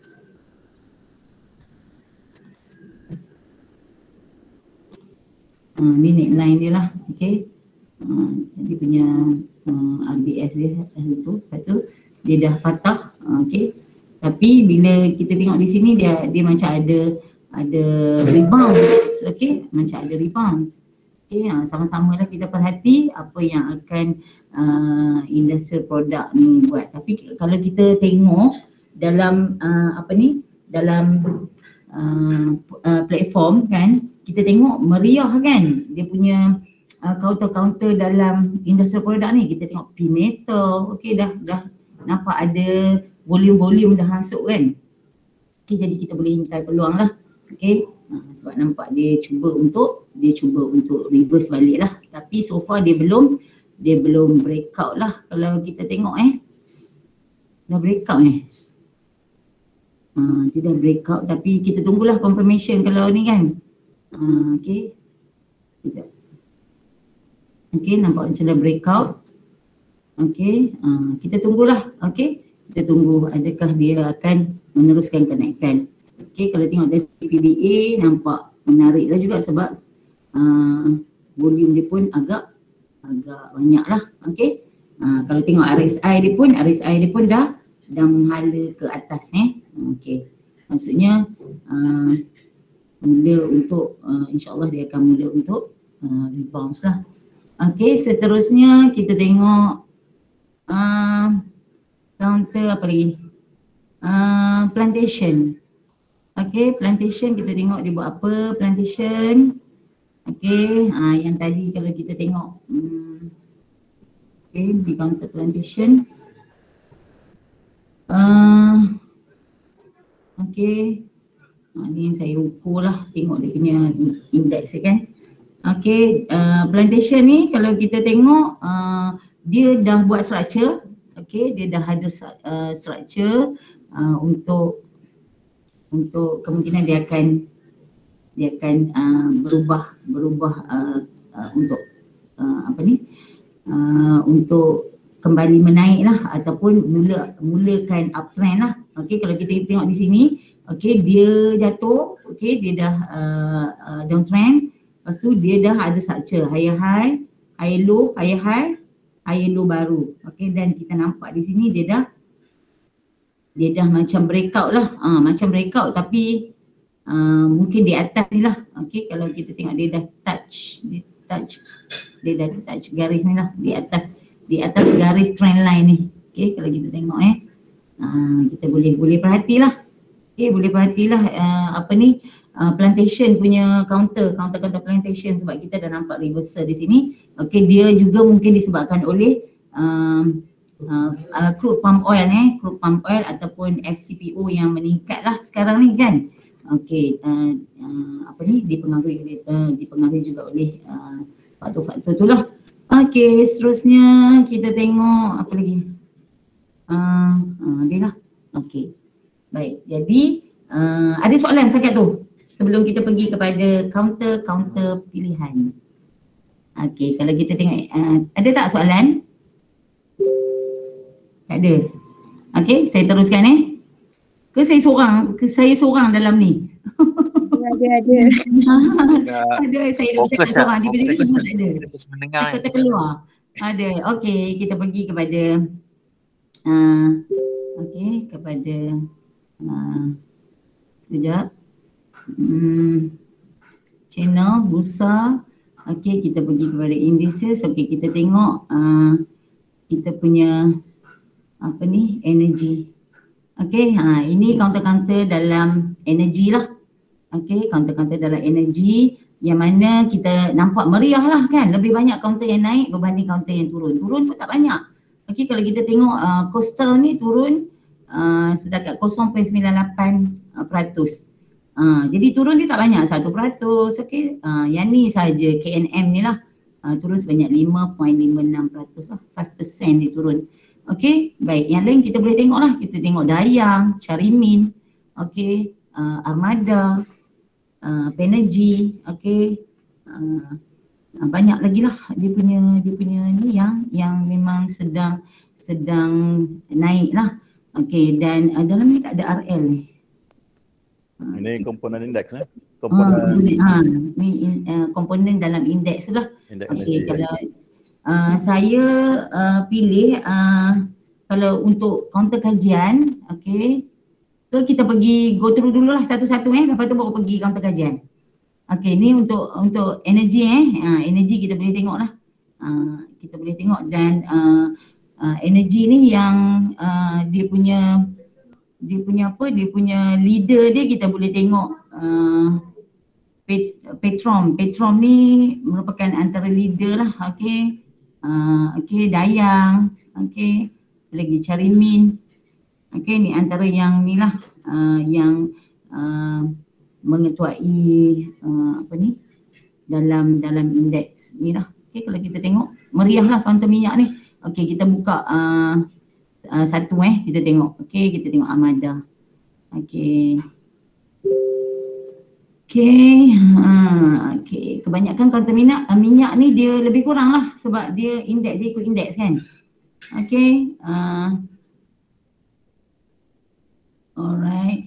Uh, ni neckline dia lah. Okay. Uh, dia punya uh, R B S dia tu. Lepas tu dia dah patah. Uh, okay. Tapi bila kita tengok di sini dia dia macam ada ada rebounds, okey, macam ada rebounds. Okey, ha, sama-samalah kita perhati apa yang akan uh, industrial product ni buat. Tapi kalau kita tengok dalam uh, apa ni, dalam uh, uh, platform kan, kita tengok meriah kan dia punya uh, counter-counter dalam industrial product ni. Kita tengok P-Metal, okey, dah dah nampak ada volume-volume dah masuk kan. Okay, jadi kita boleh hintai peluang lah. Okay, ha, sebab nampak dia cuba untuk dia cuba untuk reverse balik lah. Tapi so far dia belum dia belum breakout lah. Kalau kita tengok eh, dah breakout eh. Ha, dia dah breakout tapi kita tunggulah confirmation kalau ni kan. Ha, okay, sekejap. Okay, nampak macam dah breakout. Okay, ha, kita tunggulah. Okay, kita tunggu adakah dia akan meneruskan kenaikan. Okey, kalau tengok dari P B A nampak menarik lah juga sebab uh, volume dia pun agak agak banyak lah. Okey, uh, kalau tengok R S I dia pun R S I dia pun dah dah menghala ke atas eh. Okey, maksudnya uh, mula untuk uh, insyaAllah dia akan mula untuk uh, rebound lah. Okey, seterusnya kita tengok uh, counter apa lagi? Uh, plantation. Okay, plantation kita tengok dia buat apa plantation. Okay, uh, yang tadi kalau kita tengok um, okay, di counter plantation. Uh, okay, uh, ni yang saya ukur lah, tengok dia punya index kan. Okay, uh, plantation ni kalau kita tengok uh, dia dah buat structure. Okay, dia dah ada uh, structure uh, untuk untuk kemungkinan dia akan dia akan uh, berubah berubah uh, uh, untuk uh, apa ni uh, untuk kembali menaik lah ataupun mula mulakan uptrend lah. Okay, kalau kita tengok di sini, okay, dia jatuh, okay, dia dah uh, uh, downtrend. Lepas tu dia dah ada structure higher high, higher low, higher high, higher low baru. Okay, dan kita nampak di sini dia dah dia dah macam breakout lah, uh, macam breakout tapi uh, mungkin di atas ni lah. Okay, kalau kita tengok dia dah touch, dia touch, dia dah touch garis ni lah di atas, di atas garis trend line ni. Okay, kalau kita tengok eh, uh, kita boleh boleh perhatilah. Okay, boleh perhatilah uh, apa ni uh, plantation punya counter, counter-counter plantation sebab kita dah nampak reversal di sini. Okay, dia juga mungkin disebabkan oleh um, Uh, uh, crude palm oil eh, crude palm oil ataupun F C P O yang meningkat lah sekarang ni kan. Okey, uh, uh, apa ni dipengaruhi uh, dipengaruhi juga oleh uh, faktor-faktor tu lah. Okey, seterusnya kita tengok apa lagi. Uh, uh, dia lah. Okey, baik. Jadi uh, ada soalan setakat tu sebelum kita pergi kepada counter-counter pilihan. Okey, kalau kita tengok uh, ada tak soalan? Tak ada. Okey, saya teruskan eh. Ke saya seorang, ke saya seorang dalam ni? Ada, ada. Ada, saya dah seorang. Di bila semua tak ada. Saya terkeluar. Ada. Okey, kita pergi kepada uh, okey, kepada uh, sekejap. Hmm, channel, bursa. Okey, kita pergi kepada indices. Okey, kita tengok uh, kita punya apa ni, energy. Okey, ha, ini counter-counter dalam energy lah. Okey, counter-counter dalam energy yang mana kita nampak meriah lah kan. Lebih banyak counter yang naik berbanding counter yang turun. Turun pun tak banyak. Okey, kalau kita tengok uh, coastal ni turun uh, setakat kosong perpuluhan sembilan lapan peratus. Uh, jadi turun dia tak banyak, satu peratus. Okey, uh, yang ni saja K N M ni lah. Uh, turun sebanyak lima perpuluhan lima enam peratus lah. lima peratus dia turun. Okey, baik. Yang lain kita boleh tengok lah. Kita tengok Dayang, Carimin, okey, uh, Armada, uh, Penergy, okey. Uh, banyak lagi lah dia punya dia punya ni yang yang memang sedang sedang naik lah. Okey, dan uh, dalam ni tak ada R L ni. Uh, Ini komponen indeks eh? Komponen, uh, ha, ni in, uh, komponen dalam indeks lah. Okey, kalau Uh, saya uh, pilih uh, kalau untuk counter kajian, okey, so kita pergi go through dululah satu-satu eh, lepas tu baru pergi counter kajian. Okey, ni untuk untuk energy eh, uh, energy kita boleh tengok lah, uh, kita boleh tengok dan uh, uh, energy ni yang uh, dia punya dia punya apa, dia punya leader dia kita boleh tengok uh, Pet, Petrom. Petrom ni merupakan antara leader lah, okey. Uh, okey, Dayang, okey, lagi Carimin, okey, ni antara yang ni lah uh, yang uh, mengetuai uh, apa ni dalam dalam indeks ni lah. Okey, kalau kita tengok meriah lah counter minyak ni. Okey, kita buka uh, uh, satu eh, kita tengok. Okey, kita tengok Armada. Okey. Okey, ha, okay. Kebanyakan counter minyak, uh, minyak ni dia lebih kurang lah sebab dia indeks, dia ikut indeks kan. Okey, uh, alright.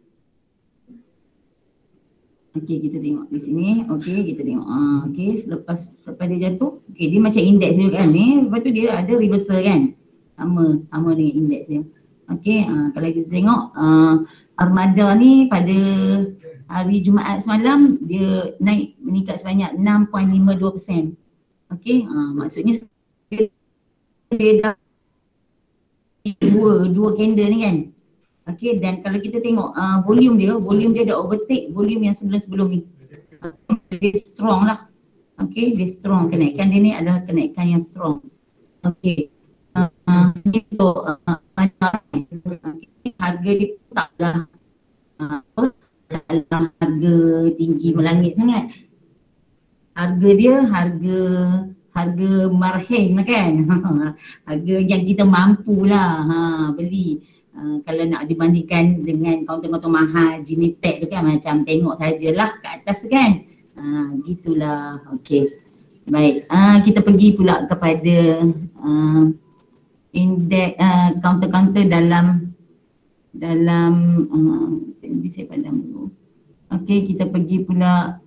Okey, kita tengok di sini. Okey, kita tengok. Uh, Okey, selepas selepas dia jatuh, okey, dia macam indeks juga kan ni. Lepas tu dia ada reversal kan. Sama, sama dengan indeks dia. Okey, uh, kalau kita tengok uh, Armada ni pada hari Jumaat semalam dia naik meningkat sebanyak enam perpuluhan lima dua peratus. Okey, uh, maksudnya dia dah dua dua candle ni kan. Okey, dan kalau kita tengok uh, volume dia, volume dia dah overtake volume yang sebelum-sebelum ni. Uh, dia strong lah. Okey, dia strong, kenaikan dia ni adalah kenaikan yang strong. Okey. Uh, uh, untuk uh, harga dia taklah uh, apa dalam harga tinggi melangit sangat. Harga dia harga harga marhem kan. Harga yang kita mampulah ha, beli. Uh, kalau nak dibandingkan dengan kaunter-kaunter mahal Ginitek tu kan macam tengok sajalah kat atas kan. Ha, gitulah. Okey. Baik, uh, kita pergi pula kepada uh, indeks uh, counter-counter dalam dalam uh, jadi saya padam dulu. Okey, kita pergi pula.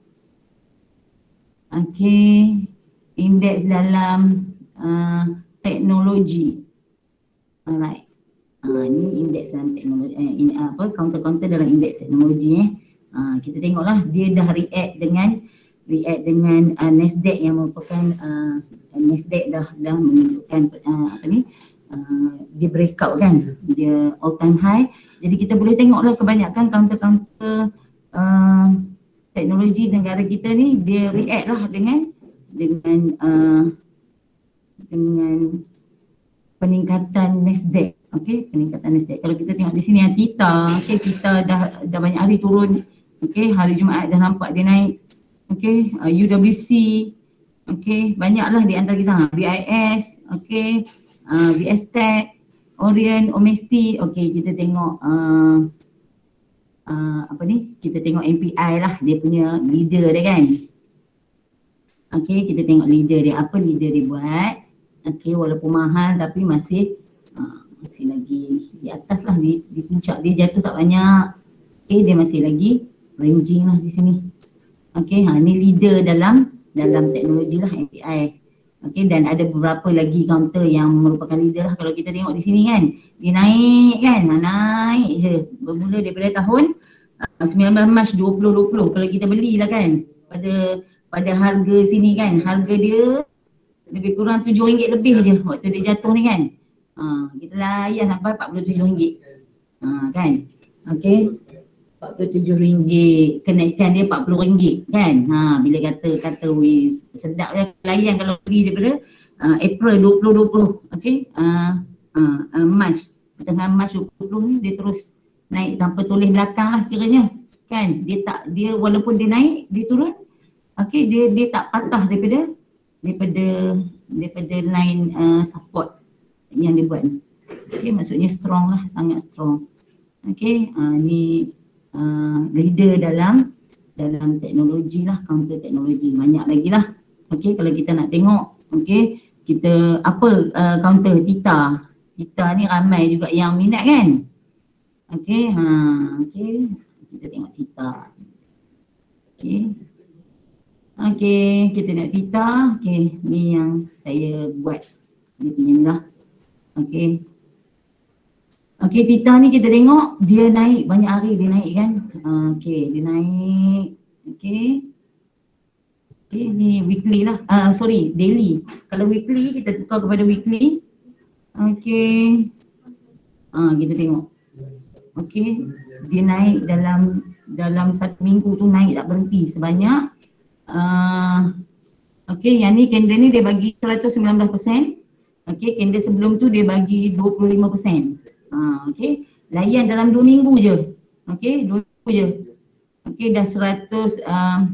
Okey, indeks dalam uh, teknologi. Alright. Uh, ini indeks dalam teknologi eh, in, uh, apa counter-counter dalam indeks teknologi eh. Uh, kita tengoklah dia dah react dengan react dengan uh, Nasdaq yang merupakan uh, Nasdaq dah dah menunjukkan uh, apa ni uh, dia breakout kan, dia all time high. Jadi kita boleh tengoklah kebanyakan counter-counter uh, teknologi negara kita ni dia react lah dengan dengan uh, dengan peningkatan Nasdaq. Okey, peningkatan Nasdaq. Kalau kita tengok di sini yang Tita, okey, Tita dah dah banyak hari turun. Okey, hari Jumaat dah nampak dia naik. Okey, uh, U W C, okey, banyaklah di antara kita. B I S, okey, uh, B S Tech, Orient, Omesti. Okey, kita tengok uh, uh, apa ni? Kita tengok M P I lah, dia punya leader dia kan. Okey, kita tengok leader dia. Apa leader dia buat? Okey, walaupun mahal tapi masih uh, masih lagi di atas lah, di, di puncak dia jatuh tak banyak. Okey, dia masih lagi ranging lah di sini. Okey, ha, ni leader dalam dalam teknologi lah M P I. Okey, dan ada beberapa lagi counter yang merupakan leader lah. Kalau kita tengok di sini kan, dia naik kan, ha, naik je. Bermula daripada tahun uh, sembilan belas Mac dua ribu dua puluh. Kalau kita belilah kan pada pada harga sini kan, harga dia lebih kurang tujuh ringgit lebih je waktu dia jatuh ni kan. Ha, kita layan sampai empat puluh tujuh ringgit. Ha, kan? Okey. empat puluh tujuh ringgit, kenaikan dia empat puluh ringgit kan. Ha, bila kata kata wis sedap je layan kalau pergi daripada uh, April dua ribu dua puluh. Okey. Uh, uh, uh, Mac, tengah Mac dua ribu dua puluh ni dia terus naik tanpa tulis belakang lah kiranya. Kan? Dia tak dia walaupun dia naik, dia turun. Okey, dia dia tak patah daripada daripada daripada line uh, support yang dia buat ni. Okey, maksudnya strong lah, sangat strong. Okey, uh, ni uh, leader dalam dalam teknologi lah, counter teknologi. Banyak lagi lah. Okey, kalau kita nak tengok, okey, kita apa uh, counter Tita. Tita ni ramai juga yang minat kan. Okey, ha, okey. Kita tengok Tita. Okey. Okey, kita nak Tita. Okey, ni yang saya buat. Ni punya ni lah. Okey. Okey, Tita ni kita tengok dia naik banyak hari dia naik kan. Uh, Okey, dia naik. Okey. Okey, ni weekly lah. Uh, sorry, daily. Kalau weekly kita tukar kepada weekly. Okey. Ah, uh, kita tengok. Okey, dia naik dalam dalam satu minggu tu naik tak berhenti sebanyak Uh, Okey, yang ni candle ni dia bagi seratus sembilan belas peratus. Okey, candle sebelum tu dia bagi dua puluh lima peratus. Ha, okey, layan dalam dua minggu je. Okey, dua minggu je. Okey, dah seratus um,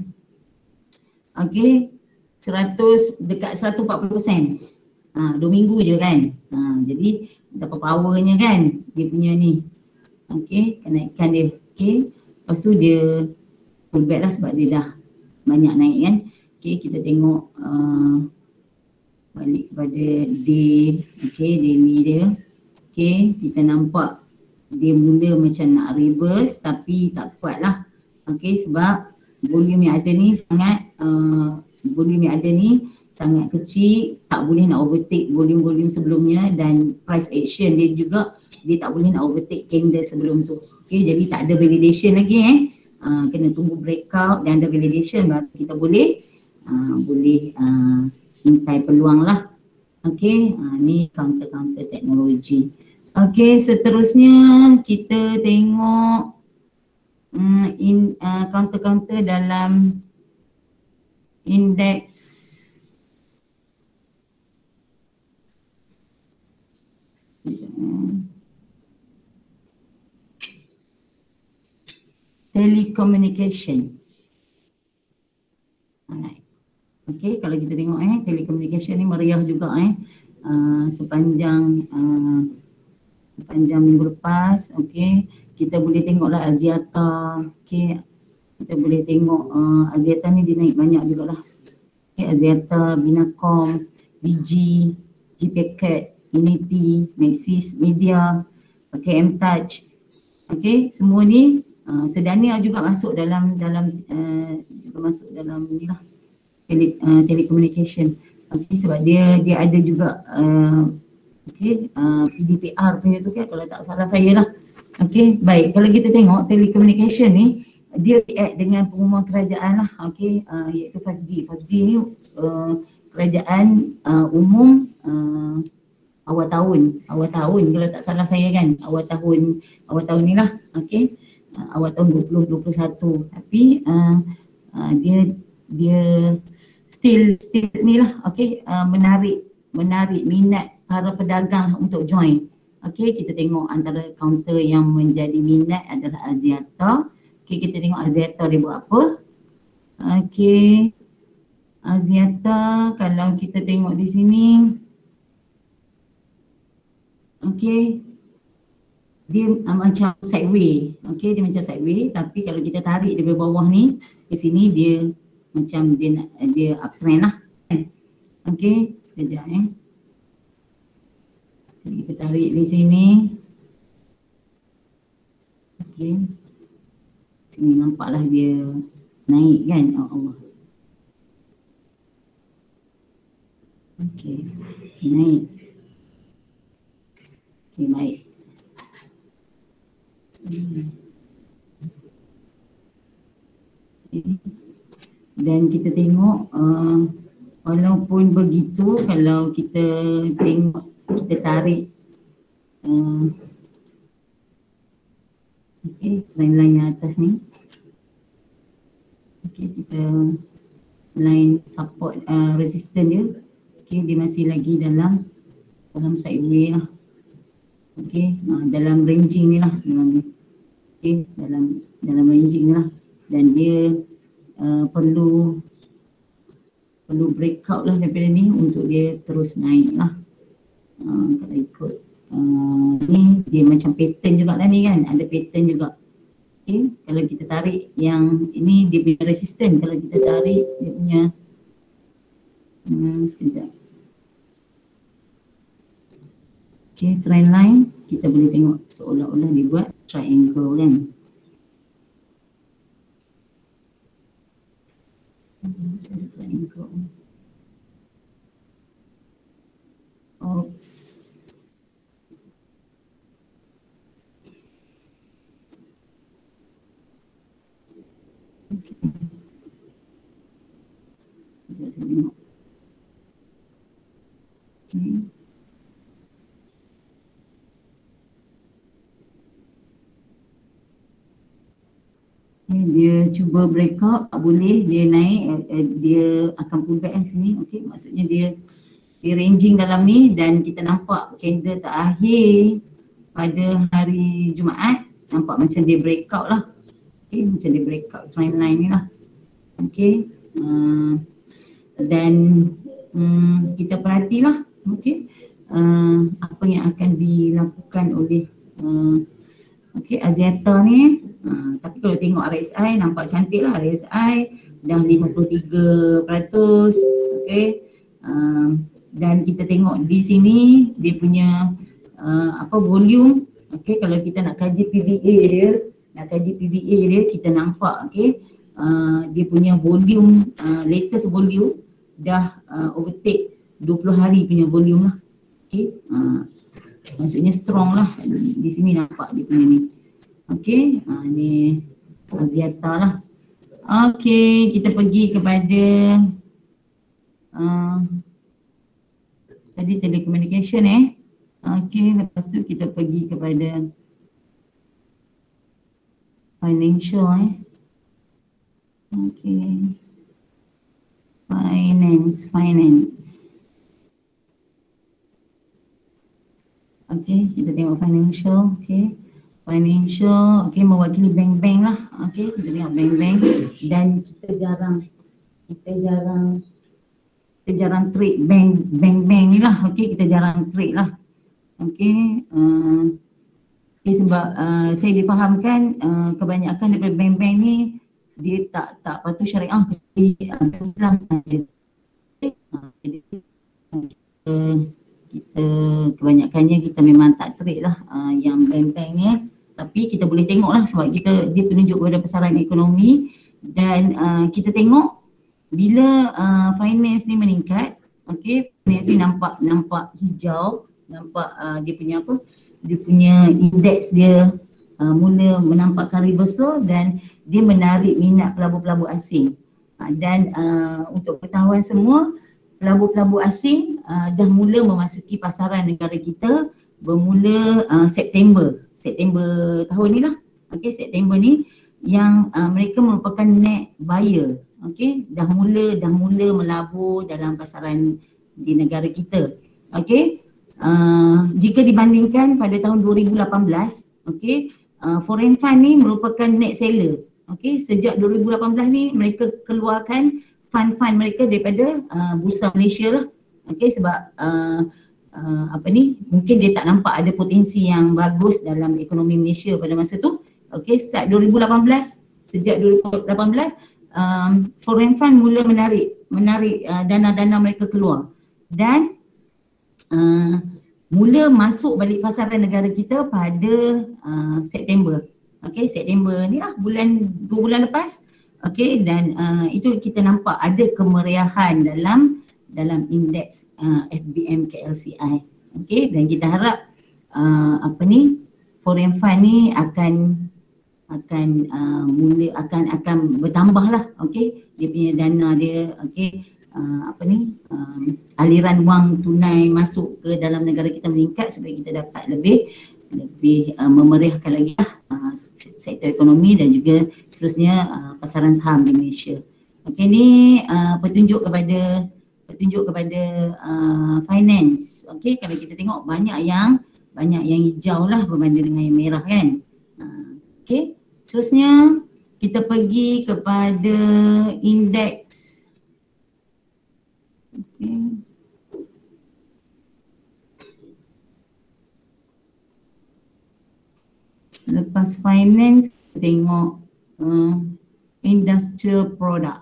okey, seratus dekat seratus empat puluh peratus. Ha, dua minggu je kan. Ha, jadi berapa powernya kan dia punya ni. Okey, kenaikan dia. Okey, lepas tu dia pull back lah sebab dia dah banyak naik kan. Okey, kita tengok uh, balik kepada day. Okey, daily dia. Okey, kita nampak dia mula macam nak reverse tapi tak kuat lah. Okey, sebab volume yang ada ni sangat uh, volume yang ada ni sangat kecil, tak boleh nak overtake volume-volume sebelumnya dan price action dia juga dia tak boleh nak overtake candle sebelum tu. Okey, jadi tak ada validation lagi eh. Uh, kena tunggu breakout dan ada validation baru kita boleh uh, boleh uh, mintai peluang lah. Okey, uh, ni counter-counter teknologi. Okey, seterusnya kita tengok um, in uh, counter-counter dalam indeks telecommunication. Alright. Okey, kalau kita tengok eh telecommunication ni meriah juga eh uh, sepanjang uh, sepanjang minggu lepas. Okey, kita boleh tengoklah Axiata. Okey, kita boleh tengok uh, Axiata ni dia naik banyak jugalah. Okey, Axiata, Binacom, B G, G-Packet, Unity, Maxis Media, okey, M-Touch. Okey, semua ni Uh, Sedania juga masuk dalam dalam uh, juga masuk dalam ni lah tele, uh, telecommunication. Okey, sebab dia dia ada juga uh, okey uh, P D P R punya tu kan kalau tak salah saya lah. Okey, baik, kalau kita tengok telecommunication ni dia react dengan pengumuman kerajaan lah. Okey, uh, iaitu five G. five G ni uh, kerajaan uh, umum uh, awal tahun, awal tahun kalau tak salah saya kan, awal tahun awal tahun ni lah. Okey. Uh, awal tahun dua ribu dua puluh satu, tapi uh, uh, dia dia still still ni lah. Okey, uh, menarik menarik minat para pedagang untuk join. Okey, kita tengok antara counter yang menjadi minat adalah Axiata. Okey, kita tengok Axiata dia buat apa. Okey, Axiata kalau kita tengok di sini, okey, dia uh, macam sideway. Okey, dia macam sideway tapi kalau kita tarik dari bawah ni ke sini dia macam dia nak dia uptrend lah. Okey, sekejap eh. Kita tarik di sini. Okey. Sini nampaklah dia naik kan. Oh Allah. Okey. Naik. Okey, baik. Dan kita tengok uh, walaupun begitu, kalau kita tengok, kita tarik uh, okey, line-line yang atas ni. Okey, kita line support uh, resistance dia. Okey, dia masih lagi dalam dalam sideway lah. Okey, uh, dalam ranging ni lah, dalam ni. Okey, dalam dalam ranging ni lah, dan dia uh, perlu perlu breakout lah daripada ni untuk dia terus naik lah. Uh, kalau ikut uh, ni dia macam pattern juga lah ni kan, ada pattern juga. Okay, kalau kita tarik yang ini dia punya resistance, kalau kita tarik dia punya hmm, sekejap. Okay, trend line kita boleh tengok seolah-olah dia buat triangle kan. Macam triangle. Oops. Okay. Sekejap saya tengok. Okay. Okay, dia cuba breakout, tak boleh, dia naik, eh, dia akan pullback kan sini. Okay, maksudnya dia dia ranging dalam ni, dan kita nampak candle terakhir pada hari Jumaat nampak macam dia breakout lah. Okay, macam dia breakout trend line ni lah. Okay, uh, dan um, kita perhatilah, okay, uh, apa yang akan dilakukan oleh uh, okay, Axiata ni. Uh, tapi kalau tengok R S I nampak cantik lah, R S I dah lima puluh tiga peratus. Okay, uh, dan kita tengok di sini dia punya uh, apa volume. Okay, kalau kita nak kaji P V A dia, nak kaji P V A dia, kita nampak okay, uh, dia punya volume, uh, latest volume dah uh, overtake dua puluh hari punya volume lah. Okay, uh, maksudnya strong lah, di sini nampak dia punya ni. Okay, uh, ni Axiata lah. Okay, kita pergi kepada uh, tadi telecommunication eh. Okay, lepas tu kita pergi kepada financial eh. Okay, finance, finance. Okay, kita tengok financial. Okay, financial, okay, mewakili bank-bank lah. Okay, kita tengok bank-bank, dan kita jarang, kita jarang, kita jarang trade bank, bank-bank ni lah. Okay, kita jarang trade lah. Okay, uh, okay, sebab uh, saya difahamkan uh, kebanyakan daripada bank-bank ni dia tak tak patuh syariah, kecuali uh, Islam sahaja. Okay, uh, jadi uh, kita kebanyakannya kita memang tak trade lah uh, yang bank-bank ni, tapi kita boleh tengok lah sebab kita dia tunjuk kepada pasaran ekonomi, dan uh, kita tengok bila uh, finance ni meningkat, okay, finance ni nampak nampak hijau, nampak uh, dia punya apa, dia punya indeks dia uh, mula menampakkan reversal, dan dia menarik minat pelabur-pelabur asing. Uh, dan uh, untuk pengetahuan semua, pelabur-pelabur asing uh, dah mula memasuki pasaran negara kita bermula uh, September, September tahun ni lah. Okay, September ni yang uh, mereka merupakan net buyer. Okay, dah mula dah mula melabur dalam pasaran di negara kita. Okay, uh, jika dibandingkan pada tahun dua ribu lapan belas, okay, uh, foreign fund ni merupakan net seller. Okay, sejak dua ribu lapan belas ni mereka keluarkan fund-fund mereka daripada uh, Bursa Malaysia lah. Okay, sebab uh, uh, apa ni, mungkin dia tak nampak ada potensi yang bagus dalam ekonomi Malaysia pada masa tu. Okay, start dua ribu lapan belas, sejak dua ribu lapan belas um, foreign fund mula menarik menarik uh, dana-dana mereka keluar, dan uh, mula masuk balik pasaran negara kita pada uh, September. Okay, September ni lah, bulan dua bulan lepas. Okay, dan uh, itu kita nampak ada kemeriahan dalam dalam indeks uh, F B M K L C I. Okay, dan kita harap uh, apa ni, foreign fund ni akan akan uh, mula akan akan bertambah lah. Okay, dia punya dana dia, okay, uh, apa ni uh, aliran wang tunai masuk ke dalam negara kita meningkat supaya kita dapat lebih lebih uh, memeriahkan lagi lah uh, sektor ekonomi dan juga seterusnya uh, pasaran saham di Malaysia. Okey, ni uh, petunjuk kepada petunjuk kepada uh, finance. Okey, kalau kita tengok banyak yang banyak yang hijau lah berbanding dengan yang merah kan. Uh, Okey, seterusnya kita pergi kepada indeks. Okey. Lepas finance, tengok uh, industrial product.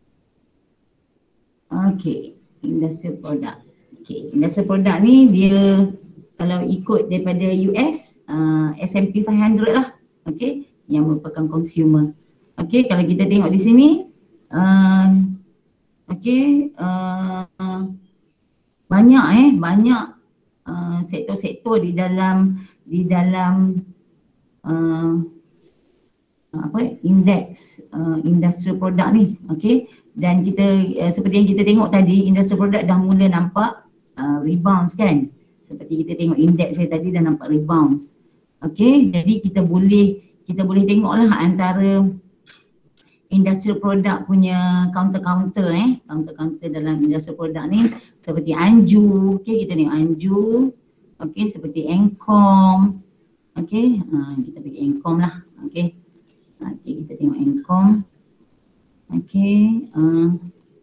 Okay, industrial product. Okay, industrial product ni dia kalau ikut daripada U S, uh, S and P five hundred lah. Okay, yang merupakan consumer. Okay, kalau kita tengok di sini, uh, okay, uh, banyak eh, banyak uh, sektor-sektor di dalam di dalam Uh, apa indeks uh, industrial product ni, okey, dan kita uh, seperti yang kita tengok tadi, industrial product dah mula nampak uh, rebounds kan, seperti kita tengok indeks saya tadi dah nampak rebounds. Okey, jadi kita boleh kita boleh tengoklah antara industrial product punya counter-counter eh counter-counter dalam industrial product ni seperti Anju, okey, kita tengok Anju, okey, seperti Encom. Okey, uh, kita pergi Encom lah. Okey. Okey, kita tengok Encom. Okey, uh,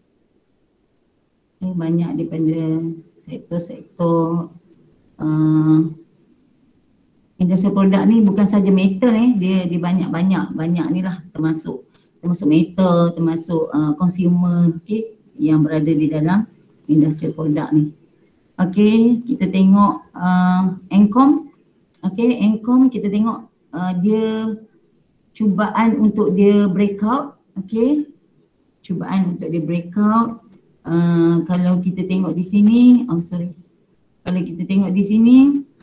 okay, banyak daripada sektor-sektor uh, industrial product ni bukan saja metal eh, dia dia banyak-banyak banyak ni lah, termasuk termasuk metal, termasuk uh, consumer, okey, yang berada di dalam industrial product ni. Okey, kita tengok uh, Encom. Okay, Encom kita tengok uh, dia cubaan untuk dia breakout. Okay, cubaan untuk dia breakout. Uh, kalau kita tengok di sini, oh sorry. Kalau kita tengok di sini,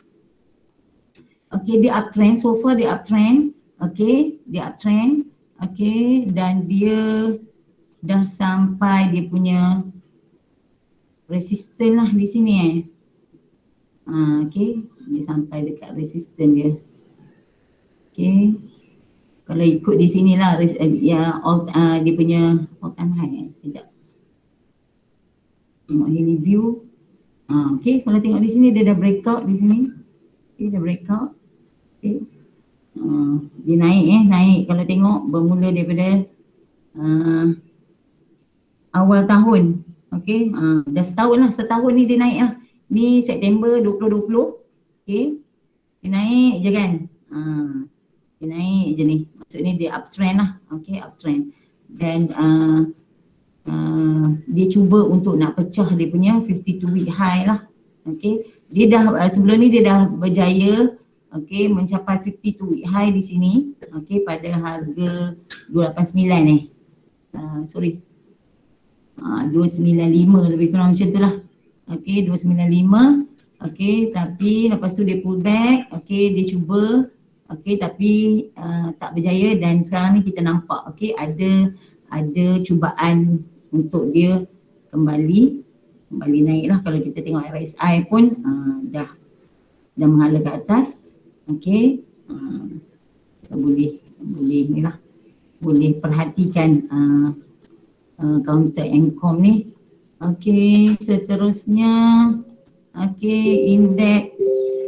okay, dia uptrend, so far dia uptrend. Okay, dia uptrend. Okay, dan dia dah sampai dia punya resistance lah di sini eh. Uh, okay, dia sampai dekat resistance dia. Okay, kalau ikut di sini lah ya, all, uh, dia punya all time high eh. Sekejap, tengok daily view. uh, Okay, kalau tengok di sini dia dah breakout di sini. Okay, dah breakout. Okay, uh, dia naik eh, naik kalau tengok bermula daripada uh, awal tahun. Okay, uh, dah setahun lah, setahun ni dia naik lah. Ni September dua ribu dua puluh. Okay, dia naik je kan. Uh, dia naik je ni. Maksudnya dia uptrend lah. Okay, uptrend. Dan uh, uh, dia cuba untuk nak pecah dia punya fifty-two week high lah. Okay, dia dah uh, sebelum ni dia dah berjaya okay, mencapai fifty-two week high di sini. Okay, pada harga dua lapan sembilan eh. Uh, sorry. Uh, dua sembilan lima lebih kurang macam tu lah. Okay, dua sembilan lima. Okay, tapi lepas tu dia pull back. Okay, dia cuba. Okay, tapi uh, tak berjaya dan sekarang ni kita nampak okay, ada ada cubaan untuk dia kembali kembali naik lah. Kalau kita tengok R S I pun uh, dah dah menghala ke atas. Okay, uh, kita boleh boleh ni lah, boleh perhatikan uh, uh, counter Encom ni. Okay, seterusnya okay, indeks.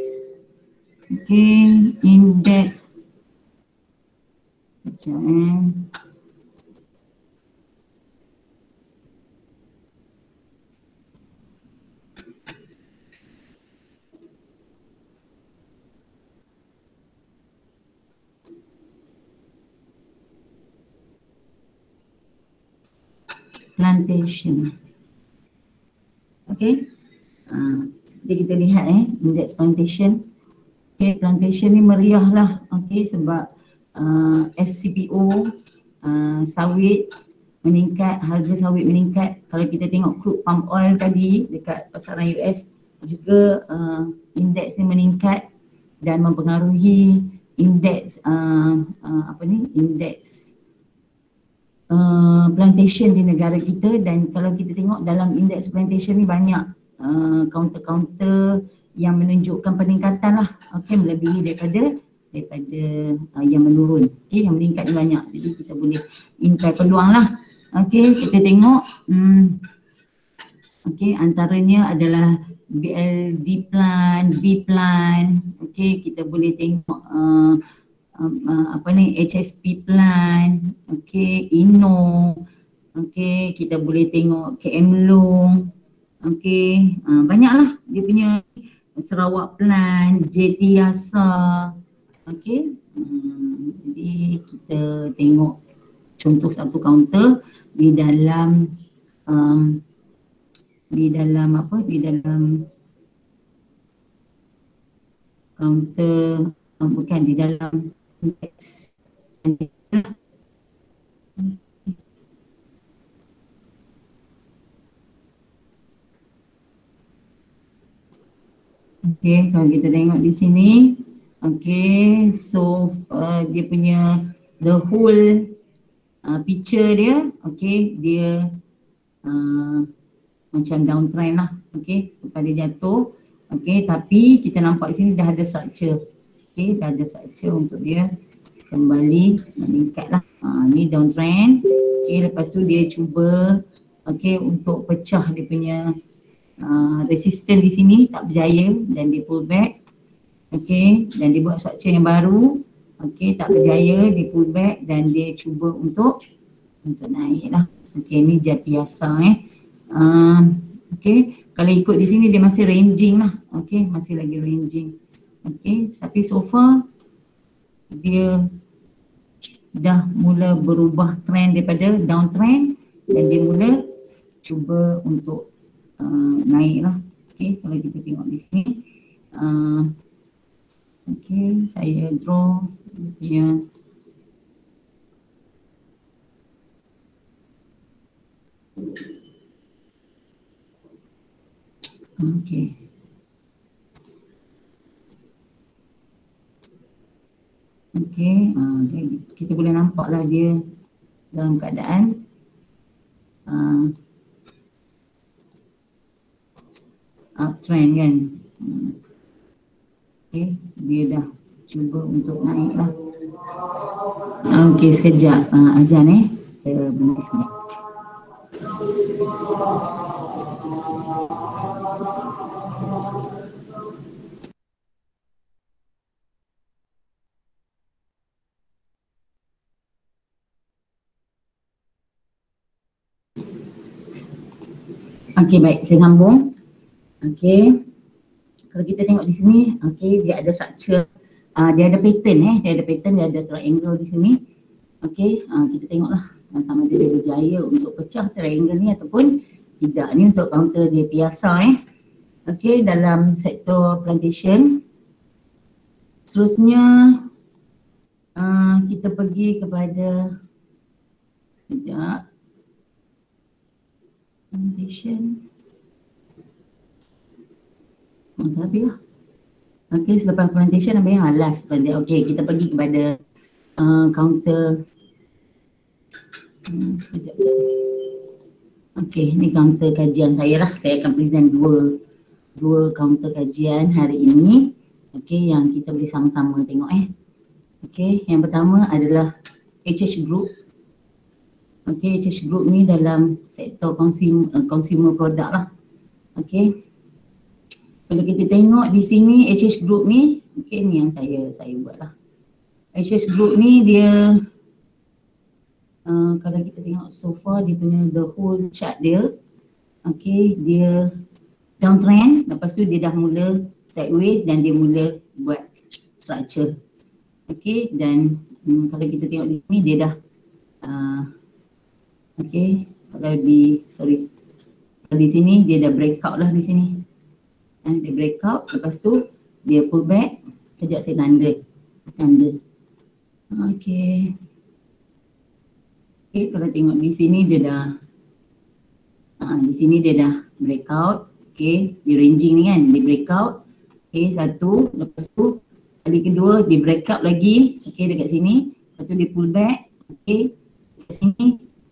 Okay, indeks. Sekejap eh. Plantation. Okay, uh, seperti kita lihat eh, indeks plantation. Okay, plantation ni meriah lah. Okay, sebab uh, F C P O uh, sawit meningkat, harga sawit meningkat. Kalau kita tengok crude palm oil tadi dekat pasaran U S juga uh, indeks ni meningkat dan mempengaruhi indeks uh, uh, apa ni, indeks uh, plantation di negara kita, dan kalau kita tengok dalam indeks plantation ni banyak uh, kaunter-kaunter yang menunjukkan peningkatan lah, okey, melebihi daripada daripada uh, yang menurun. Okey, yang meningkat ni banyak, jadi kita boleh intai peluang lah. Okey, kita tengok hmm, okey, antaranya adalah B L D plan, B plan. Okey, kita boleh tengok uh, uh, uh, apa ni, H S P plan, okey, I N O, okey, kita boleh tengok K M Long, okey, uh, banyaklah dia punya, Sarawak plan, J T Yasa, okey. Hmm, jadi kita tengok contoh satu kaunter di dalam um, di dalam apa, di dalam kaunter, um, bukan di dalam indeks. Okey, kalau kita tengok di sini, okey, so uh, dia punya the whole uh, picture dia, okey, dia uh, macam downtrend lah, okey, sampai dia jatuh, okey, tapi kita nampak di sini dah ada structure, okey, dah ada structure untuk dia kembali meningkat lah. Uh, ni downtrend, okey, lepas tu dia cuba, okey, untuk pecah dia punya Uh, resisten di sini, tak berjaya dan dia pull back, okey, dan dia buat structure yang baru, okey, tak berjaya, dia pull back dan dia cuba untuk untuk naik lah. Okey, ni Jatiasa eh. Uh, okey, kalau ikut di sini dia masih ranging lah, okey, masih lagi ranging, okey, tapi so far dia dah mula berubah trend daripada downtrend dan dia mula cuba untuk Uh, naik lah. Okay, kalau kita tengok di sini, uh, okay, saya draw dia. Okay. Okay, uh, okay, kita boleh nampak lah dia dalam keadaan uh, uptrend kan. Hmm. Okay, dia dah cuba untuk naik lah. Okay, sekejap uh, azan eh. Kita berhenti sekejap. Okay, baik, saya sambung. Okey, kalau kita tengok di sini, okey, dia ada structure, uh, dia ada pattern eh, dia ada pattern, dia ada triangle di sini. Okey, uh, kita tengoklah uh, sama ada dia berjaya untuk pecah triangle ni ataupun tidak. Ni untuk counter J T Yasa eh. Okey, dalam sektor plantation. Seterusnya uh, kita pergi kepada sekejap plantation. Habis lah. Okey, selepas plantation habis yang last pada. Okey, kita pergi kepada uh, counter. Hmm, sekejap. Okey, ni counter kajian saya lah. Saya akan present dua dua counter kajian hari ini. Okey, yang kita boleh sama-sama tengok eh. Okey, yang pertama adalah H H Group. Okey, H H Group ni dalam sektor consumer, uh, consumer product lah. Okey. Kalau kita tengok di sini H H Group ni, okey, ni yang saya saya buat lah. H H Group ni dia, uh, kalau kita tengok so far dia punya the whole chart dia, okey, dia downtrend, lepas tu dia dah mula sideways dan dia mula buat structure. Okey, dan um, kalau kita tengok di sini dia dah, uh, okey, kalau di, sorry, kalau di sini dia dah breakout lah di sini. And dia breakout, lepas tu dia pull back. Sekejap saya tanda tanda. Okay. Okay, kalau tengok di sini dia dah uh, di sini dia dah breakout. Okay, di ranging ni kan, dia breakout. Okay, satu, lepas tu kali kedua dia breakout lagi. Okay, dekat sini, lepas tu dia pull back. Okay, dekat sini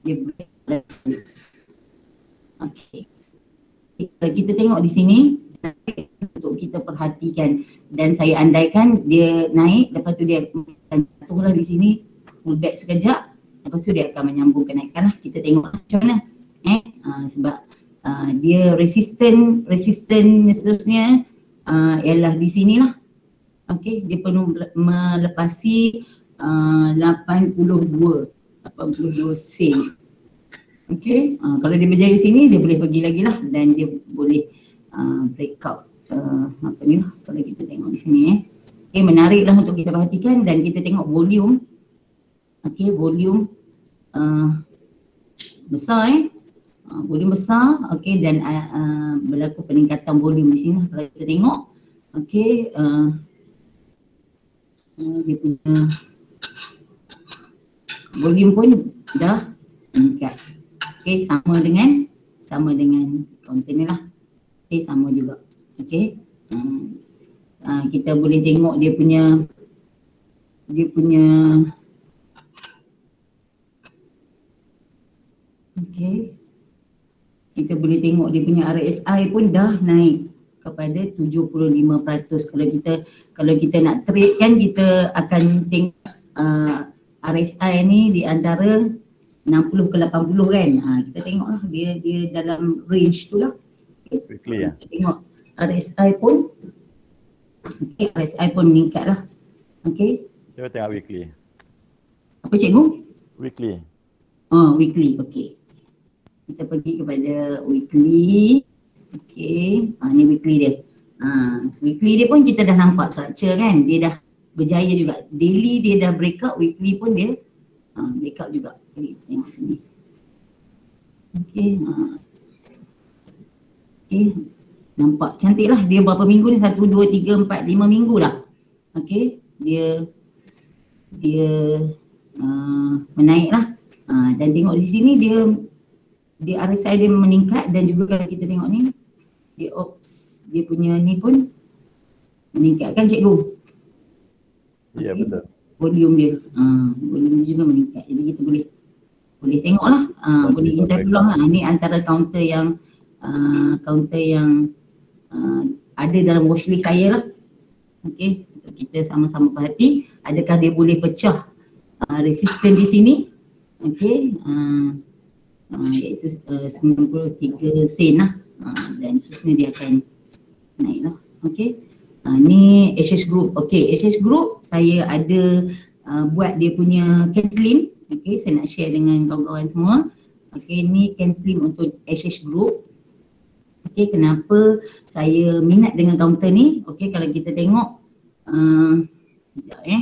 dia break. Okey. Kalau kita tengok di sini untuk kita perhatikan dan saya andaikan dia naik, lepas tu dia akan jatuhlah di sini, pull back sekejap, lepas tu dia akan menyambung kenaikan lah. Kita tengok macam mana eh uh, sebab uh, dia resistant resistant seterusnya uh, ialah di sinilah. Okey, dia perlu melepasi uh, lapan puluh dua sen. Okey, uh, kalau dia berjaya sini dia boleh pergi lagi lah dan dia boleh uh, breakout uh, apa ni lah kalau kita tengok di sini eh. Okey, menariklah untuk kita perhatikan dan kita tengok volume. Okey, volume uh, besar eh. Uh, volume besar, okey, dan uh, uh, berlaku peningkatan volume di sini kalau kita tengok. Okey, uh, uh, dia punya volume pun dah meningkat. Okey, sama dengan sama dengan counter ni lah. Okey, sama juga. Okey. Hmm. Uh, kita boleh tengok dia punya dia punya okey. Kita boleh tengok dia punya R S I pun dah naik kepada tujuh puluh lima peratus. Kalau kita kalau kita nak trade kan kita akan tengok uh, R S I ni di antara enam puluh ke lapan puluh kan. Ha, kita tengoklah dia dia dalam range tu lah. Okay. Weekly ya? Kita tengok R S I pun okay, R S I pun meningkat lah. Okay. Cuba tengok weekly. Apa cikgu? Weekly. Oh, weekly. Okay. Kita pergi kepada weekly. Okay. Ha, ni weekly dia. Ha, weekly dia pun kita dah nampak structure kan. Dia dah berjaya juga. Daily dia dah breakout, weekly pun dia ha, breakout juga. Okay, kita tengok sini. Okay. Ha. Okay. Nampak cantik lah. Dia berapa minggu ni? Satu, dua, tiga, empat, lima minggu dah. Okay. Dia dia uh, menaik lah. Uh, dan tengok di sini dia dia R S I dia meningkat dan juga kalau kita tengok ni dia ops dia punya ni pun meningkat kan cikgu? Ya, okay. Betul. Volume dia, uh, volume dia juga meningkat. Jadi kita boleh boleh tengok lah, uh, boleh interview lah. Ni antara counter yang uh, counter yang uh, ada dalam watchlist saya lah. Okay, untuk kita sama-sama perhati adakah dia boleh pecah uh, resisten di sini. Okay, uh, uh, iaitu uh, sembilan puluh tiga sen lah, uh, dan seterusnya dia akan naik lah. Okay. Uh, ni H H Group. Okay, H H Group saya ada uh, buat dia punya cancelling. Okay, saya nak share dengan kawan-kawan semua. Okay, ni cancelling untuk H H Group. Okay, kenapa saya minat dengan counter ni? Okay, kalau kita tengok uh, sekejap eh.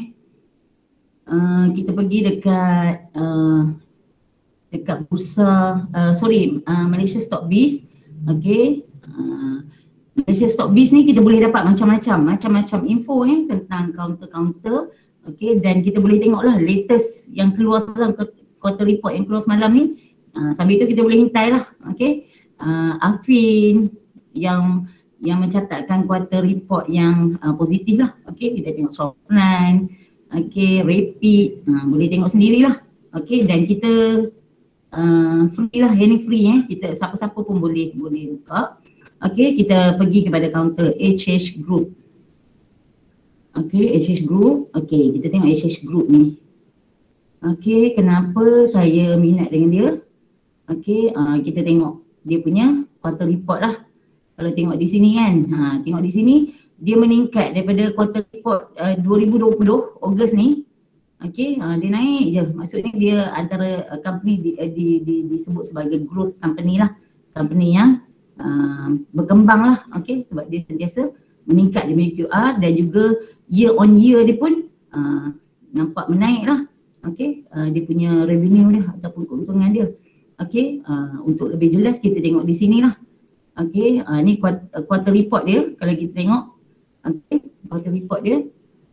Uh, kita pergi dekat uh, dekat bursa, uh, sorry, uh, Malaysia Stock Biz. Okay. Uh, Malaysia Stock Biz ni kita boleh dapat macam-macam, macam-macam info eh tentang counter-counter. Okay, dan kita boleh tengoklah latest yang keluar semalam, quarter report yang keluar semalam ni. Uh, sambil tu kita boleh hintai lah. Okay, uh, Afin yang yang mencatatkan quarter report yang uh, positif lah. Okay, kita tengok Softline, okay, Rapid, uh, boleh tengok sendirilah. Okay, dan kita uh, free lah, yang ni free eh. Kita siapa-siapa pun boleh boleh buka. Okay, kita pergi kepada counter H H Group. Okay, H H Group. Okay, kita tengok H H Group ni. Okay, kenapa saya minat dengan dia? Okay, uh, kita tengok dia punya quarter report lah. Kalau tengok di sini kan, ha, tengok di sini dia meningkat daripada quarter report uh, dua ribu dua puluh Ogos ni. Okay, uh, dia naik je. Maksudnya dia antara uh, company di, uh, di, di, disebut sebagai growth company lah. Company yang Uh, berkembang lah, okay, sebab dia sentiasa meningkat di Q R dan juga year on year dia pun uh, nampak menaik lah, okay, uh, dia punya revenue dia ataupun keuntungan dia. Okay, uh, untuk lebih jelas kita tengok di sini lah. Okay, uh, ni quarter, quarter report dia. Kalau kita tengok, okay, quarter report dia,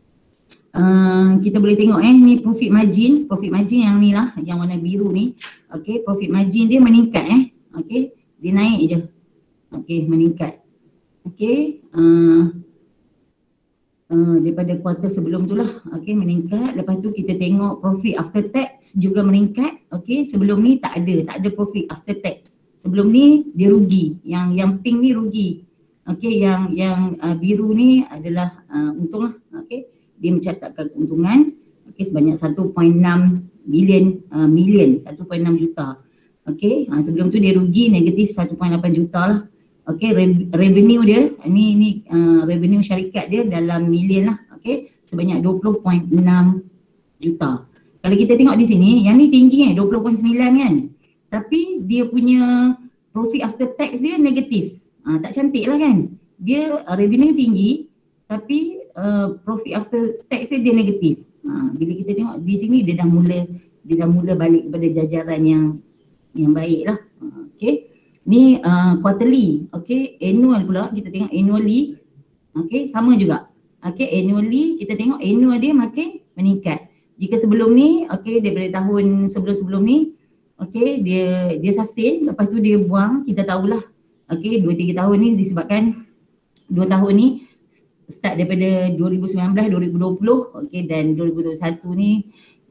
uh, kita boleh tengok eh, ni profit margin, profit margin yang ni lah, yang warna biru ni. Okay, profit margin dia meningkat eh, okay, dia naik je. Okey, meningkat. Okey, uh, uh, daripada kuartal sebelum tu lah, okey, meningkat. Lepas tu kita tengok profit after tax juga meningkat, okey. Sebelum ni tak ada, tak ada profit after tax. Sebelum ni dia rugi, yang yang pink ni rugi. Okey, yang yang uh, biru ni adalah uh, untung lah, okey. Dia mencatatkan keuntungan, okey, sebanyak satu perpuluhan enam bilion uh, million, satu perpuluhan enam juta. Okey, ha, sebelum tu dia rugi negatif satu perpuluhan lapan juta lah. Okey, re- revenue dia, ni ni uh, revenue syarikat dia dalam million lah, okey, sebanyak dua puluh perpuluhan enam juta. Kalau kita tengok di sini, yang ni tinggi kan, dua puluh perpuluhan sembilan kan. Tapi dia punya profit after tax dia negatif. Ha, tak cantik lah kan. Dia uh, revenue tinggi tapi uh, profit after tax dia, dia negatif. Ha, bila kita tengok di sini dia dah mula dia dah mula balik kepada jajaran yang yang baik lah. Okay, ni uh, quarterly, okay, annual pula kita tengok annually, okay, sama juga. Okay, annually kita tengok annual dia makin meningkat. Jika sebelum ni, okay, daripada tahun sebelum-sebelum ni, okay, dia dia sustain, lepas tu dia buang, kita tahulah, okay, dua tiga tahun ni disebabkan dua tahun ni start daripada dua ribu sembilan belas dua ribu dua puluh, okay, dan dua ribu dua puluh satu ni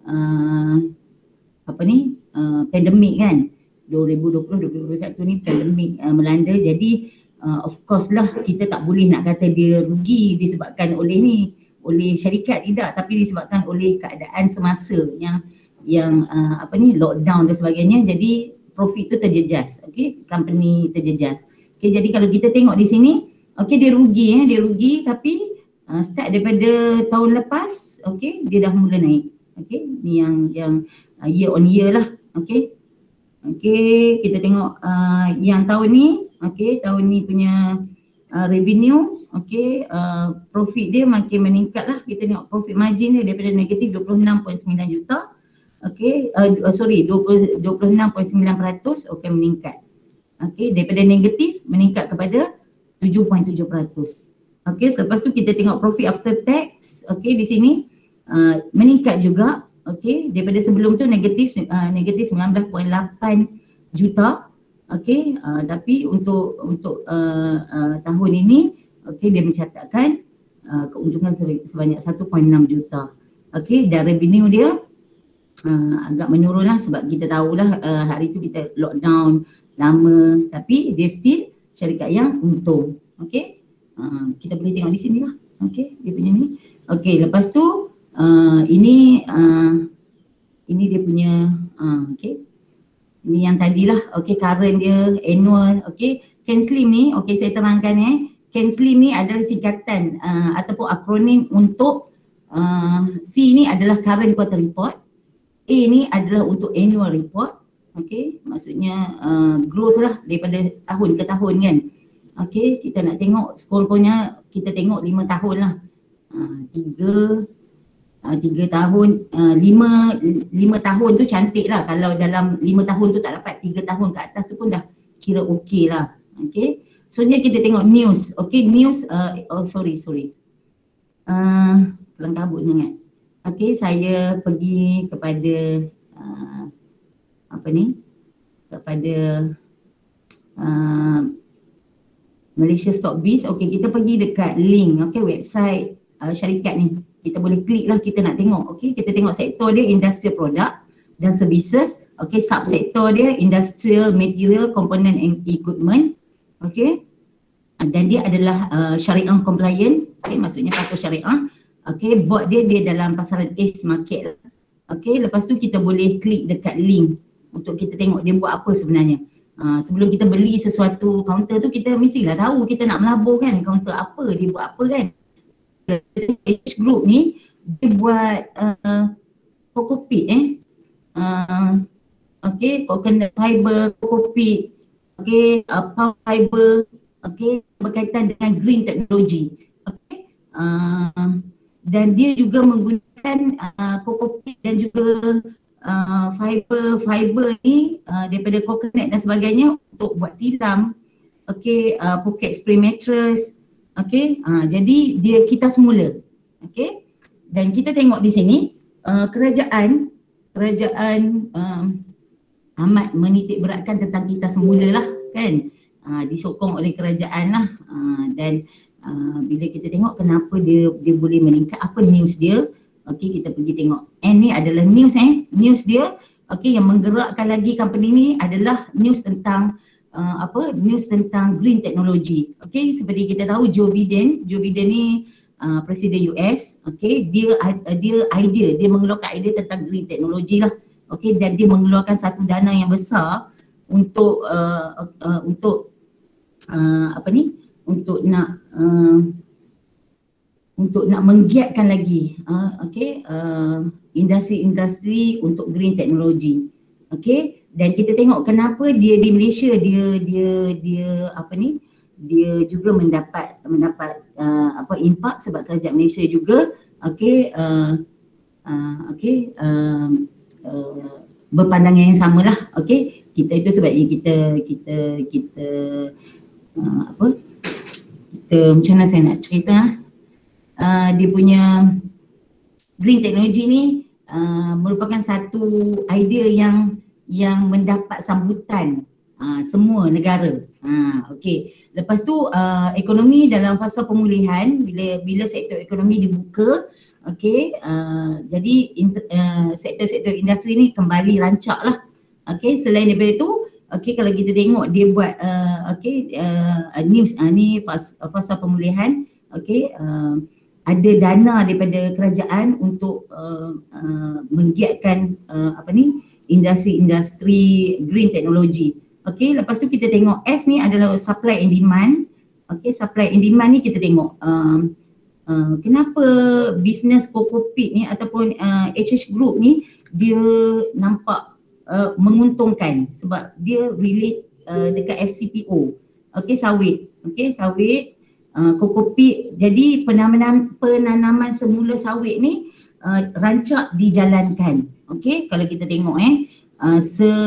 uh, apa ni, uh, pandemik kan. dua ribu dua puluh dua ribu dua puluh satu ni pandemik uh, melanda, jadi uh, of course lah kita tak boleh nak kata dia rugi disebabkan oleh ni, oleh syarikat, tidak, tapi disebabkan oleh keadaan semasa yang yang uh, apa ni, lockdown dan sebagainya, jadi profit tu terjejas, okey, company terjejas. Okey, jadi kalau kita tengok di sini, okey, dia rugi eh, dia rugi tapi uh, start daripada tahun lepas, okey, dia dah mula naik. Okey, ni yang yang uh, year on year lah, okey. Okey, kita tengok uh, yang tahun ni, okey, tahun ni punya uh, revenue, okey, uh, profit dia makin meningkat lah. Kita tengok profit margin dia daripada negatif dua puluh enam perpuluhan sembilan juta, okey, uh, sorry, dua puluh enam perpuluhan sembilan peratus, okey, meningkat. Okey, daripada negatif meningkat kepada tujuh perpuluhan tujuh peratus. Okey, selepas tu kita tengok profit after tax, okey, di sini uh, meningkat juga. Okey, daripada sebelum tu negatif uh, negatif sembilan belas perpuluhan lapan juta. Okey, uh, tapi untuk untuk uh, uh, tahun ini, okey, dia mencatatkan uh, keuntungan sebanyak satu perpuluhan enam juta. Okey, dan revenue dia uh, agak menurun lah sebab kita tahulah uh, hari tu kita lockdown lama, tapi dia still syarikat yang untung. Okey, uh, kita boleh tengok di sini lah. Okey, dia punya ni. Okey, lepas tu Uh, ini uh, ini dia punya uh, okey. Ini yang tadilah, okey, current dia, annual, okey. CanSlim ni, okey, saya terangkan eh. CanSlim ni adalah singkatan uh, ataupun akronim untuk uh, C ni adalah current quarter report, A ni adalah untuk annual report, okey. Maksudnya uh, growth lah daripada tahun ke tahun kan. Okey, kita nak tengok skor-skornya, kita tengok lima tahun lah. Uh, tiga Uh, tiga tahun, uh, lima, lima tahun tu cantik lah. Kalau dalam lima tahun tu tak dapat, tiga tahun ke atas tu pun dah kira okey lah. Okay, seterusnya kita tengok news. Okay, news, uh, oh sorry, sorry. Uh, kelang kabut sangat. Okay, saya pergi kepada uh, apa ni, kepada uh, Malaysia Stock Biz. Okay, kita pergi dekat link, okay, website uh, syarikat ni. Kita boleh klik lah, kita nak tengok. Okey, kita tengok sektor dia industrial product dan services. Okey, subsektor dia industrial material, component and equipment. Okey, dan dia adalah uh, syariah compliant. Okey, maksudnya patuh syariah. Okey, board dia dia dalam pasaran ACE market. Okey, lepas tu kita boleh klik dekat link untuk kita tengok dia buat apa sebenarnya. Uh, sebelum kita beli sesuatu counter tu, kita mestilah tahu, kita nak melabur kan counter apa, dia buat apa kan. H group ni dia buat uh, kokopit eh uh, okey, coconut fiber, kokopit, okey, uh, palm fiber, okey, berkaitan dengan green technology. Okey, uh, dan dia juga menggunakan uh, kokopit dan juga uh, fiber fiber ni uh, daripada coconut dan sebagainya untuk buat tilam, okey, uh, pocket spray mattress. Okey, uh, jadi dia kita semula. Okey, dan kita tengok di sini uh, kerajaan kerajaan um, amat menitik beratkan tentang kita semula lah kan. Uh, disokong oleh kerajaan lah, uh, dan uh, bila kita tengok kenapa dia dia boleh meningkat, apa news dia, okey kita pergi tengok. N ni adalah news eh, news dia, okey yang menggerakkan lagi company ni adalah news tentang uh, apa, news tentang green technology. Okey, seperti kita tahu Joe Biden, Joe Biden ni uh, presiden U S, okey, dia uh, dia idea, dia mengeluarkan idea tentang green technology lah. Okey, dan dia mengeluarkan satu dana yang besar untuk uh, uh, untuk uh, apa ni, untuk nak uh, untuk nak menggiatkan lagi uh, okey uh, industri-industri untuk green technology. Okey, dan kita tengok kenapa dia di Malaysia dia dia dia apa ni, dia juga mendapat mendapat uh, apa impak sebab kerajaan Malaysia juga okey uh, uh, okey uh, uh, berpandangan yang samalah. Okey, kita itu sebabnya kita kita kita uh, apa kita macam mana saya nak cerita uh, dia punya green technology ni uh, merupakan satu idea yang yang mendapat sambutan uh, semua negara. Uh, Okey, lepas tu uh, ekonomi dalam fasa pemulihan, bila bila sektor ekonomi dibuka. Okey, uh, jadi uh, sektor-sektor industri ni kembali rancak lah. Okey, selain daripada itu, okey kalau kita tengok dia buat uh, okey uh, news uh, ni fasa, fasa pemulihan, okey uh, ada dana daripada kerajaan untuk uh, uh, menggiatkan uh, apa ni, industri-industri green technology. Okey, lepas tu kita tengok S ni adalah supply and demand. Okey, supply and demand ni kita tengok um, Uh, kenapa bisnes Kokopit ni ataupun uh, H H Group ni dia nampak uh, menguntungkan sebab dia relate uh, dekat F C P O. Okey, sawit. Okey, sawit uh, Kokopit. Jadi penanaman penanaman semula sawit ni uh, rancak dijalankan. Okey, kalau kita tengok eh uh,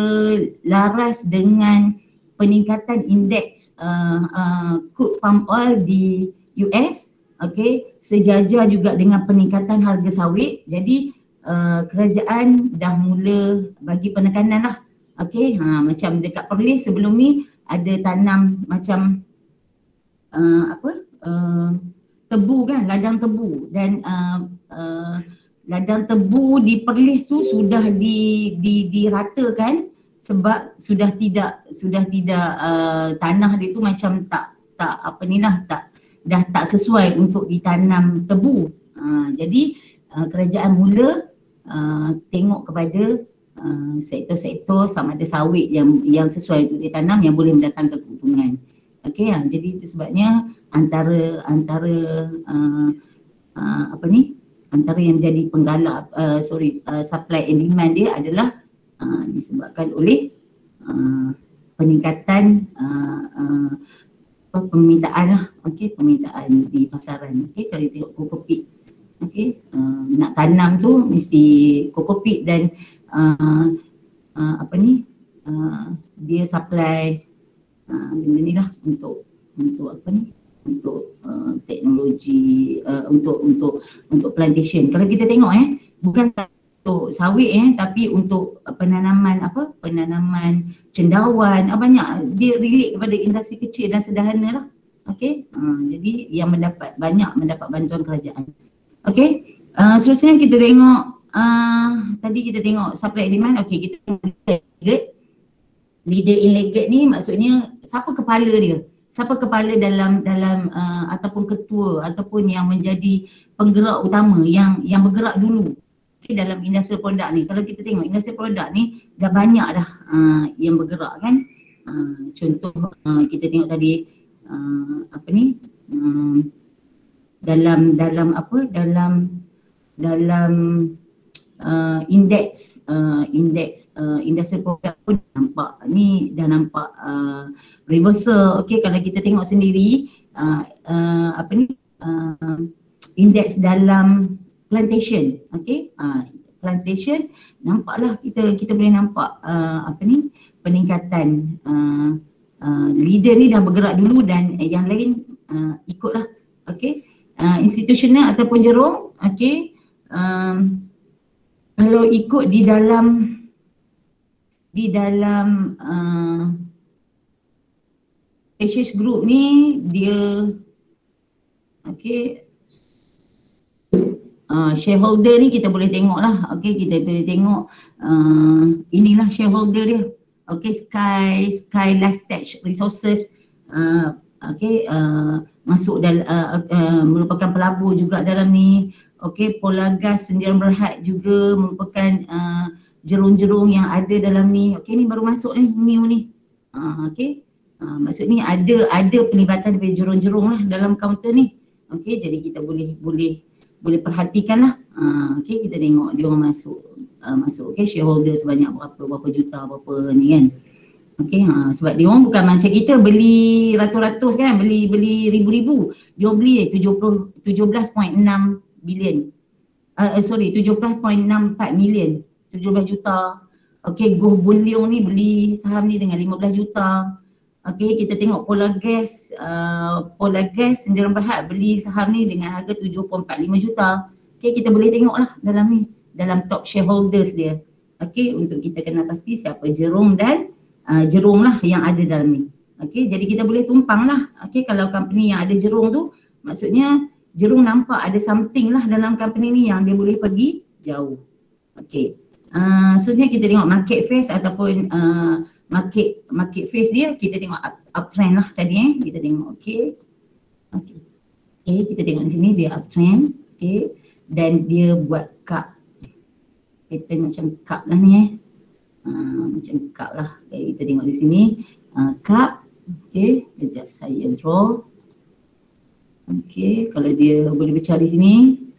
selaras dengan peningkatan indeks uh, uh, crude palm oil di U S. Okey, sejajar juga dengan peningkatan harga sawit. Jadi uh, kerajaan dah mula bagi penekanan lah. Okey, ha, macam dekat Perlis sebelum ni ada tanam macam uh, apa uh, tebu kan, ladang tebu, dan uh, uh, ladang tebu di Perlis tu sudah di, di diratakan sebab sudah tidak sudah tidak uh, tanah dia tu macam tak tak apa ni lah, tak dah tak sesuai untuk ditanam tebu. Uh, jadi uh, kerajaan mula uh, tengok kepada uh, sektor-sektor sama ada sawit yang yang sesuai untuk ditanam yang boleh mendatangkan keuntungan. Okey, uh, jadi itu sebabnya antara antara uh, uh, apa ni, antara yang jadi penggalak uh, sorry uh, supply and demand dia adalah uh, disebabkan oleh uh, peningkatan uh, uh, permintaan lah. Okey, permintaan di pasaran. Okey, kalau tengok Kokopit, okey, uh, nak tanam tu mesti Kokopit dan uh, uh, apa ni, uh, dia supply uh, benda ni lah untuk untuk apa ni, untuk uh, teknologi uh, untuk untuk untuk plantation. Kalau kita tengok eh bukan untuk sawit eh tapi untuk penanaman apa, penanaman cendawan, ah, banyak dia relate kepada industri kecil dan sederhana lah. Okey, uh, jadi yang mendapat banyak mendapat bantuan kerajaan. Okey, uh, seterusnya kita tengok uh, tadi kita tengok supply and demand. Okey, kita tengok leader. Leader illegal ni maksudnya siapa kepala dia? Siapa kepala dalam dalam uh, ataupun ketua ataupun yang menjadi penggerak utama yang yang bergerak dulu. Okay, dalam industri produk ni, kalau kita tengok industri produk ni dah banyak dah uh, yang bergerak kan. Uh, contoh uh, kita tengok tadi uh, apa ni uh, dalam dalam apa dalam dalam uh, indeks uh, indeks uh, industri produk pun nampak ni dah nampak uh, reversal. Okey, kalau kita tengok sendiri uh, uh, apa ni uh, indeks dalam plantation. Okey, uh, plantation nampaklah kita kita boleh nampak uh, apa ni peningkatan uh, uh, leader ni dah bergerak dulu dan uh, yang lain uh, ikutlah. Okey, uh, institutional ataupun jerung. Okey, um, kalau ikut di dalam di dalam uh, H H Group ni dia okey. Uh, shareholder ni kita boleh tengok lah, okey, kita boleh tengok uh, inilah shareholder dia. Okey, Sky, Sky Lifetech Resources, uh, okey, uh, masuk dalam uh, uh, merupakan pelabur juga dalam ni. Okey, Polagas Sdn Bhd juga merupakan uh, jerung-jerung yang ada dalam ni. Okey, ni baru masuk ni, new ni. Uh, okey, uh, maksud ni ada ada penlibatan dari jerung-jerung lah dalam kaunter ni. Okey, jadi kita boleh boleh boleh perhatikan lah. Uh, okey, kita tengok dia orang masuk uh, masuk okey, shareholder sebanyak berapa berapa juta berapa ni kan. Okey, ha, sebab dia orang bukan macam kita beli ratus-ratus kan, beli beli ribu-ribu. Dia beli tujuh belas perpuluhan enam bilion. Uh, sorry, tujuh belas perpuluhan enam empat million, tujuh belas juta. Okey, Goh Boon Leong ni beli saham ni dengan lima belas juta. Okey, kita tengok Polagas, uh, Polagas Sdn Bhd beli saham ni dengan harga tujuh perpuluhan empat lima juta. Okey, kita boleh tengok lah dalam ni, dalam top shareholders dia. Okey, untuk kita kenal pasti siapa jerung dan uh, jerung lah yang ada dalam ni. Okey, jadi kita boleh tumpang lah. Okey, kalau company yang ada jerung tu, maksudnya jerung nampak ada something lah dalam company ni yang dia boleh pergi jauh. Okey, uh, seterusnya kita tengok market face ataupun uh, market market face dia, kita tengok up, uptrend lah tadi eh, kita tengok. Okey, okey, okay, kita tengok di sini dia uptrend. Okey, dan dia buat cup pattern macam cup lah ni eh, uh, macam cup lah. Okay, kita tengok di sini uh, cup. Okey, kejap saya draw. Okey, kalau dia boleh pecah di sini.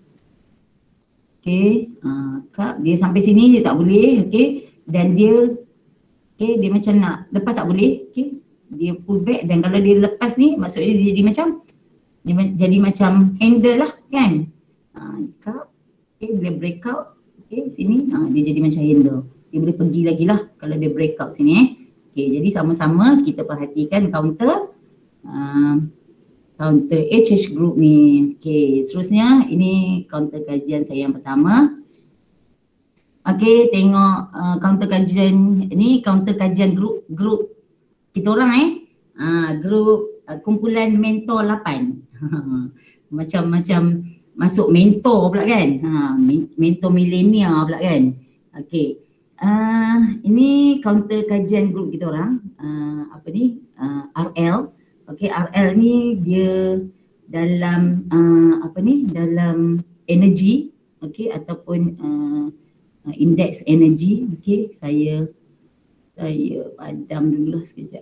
Okey, uh, cup dia sampai sini dia tak boleh. Okey, dan dia okey, dia macam nak lepas tak boleh. Okey, dia pull back, dan kalau dia lepas ni maksudnya dia jadi macam dia jadi macam handle lah kan. Uh, cup. Okey, bila breakout, okey sini uh, dia jadi macam handle. Dia boleh pergi lagi lah kalau dia breakout sini eh. Okey, jadi sama-sama kita perhatikan counter uh, counter H H Group ni. Okey, seterusnya ini counter kajian saya yang pertama. Okey, tengok uh, counter kajian ni, counter kajian grup grup kita orang eh. Uh, grup uh, kumpulan mentor lapan. Macam-macam masuk mentor pula kan. Ha, mentor milenial pula kan. Okey. Uh, ini counter kajian grup kita orang. Uh, apa ni? Uh, R L. Okey, R L ni dia dalam uh, apa ni? Dalam energy, okey, ataupun uh, indeks energy. Okey, saya saya padam dulu lah sekejap.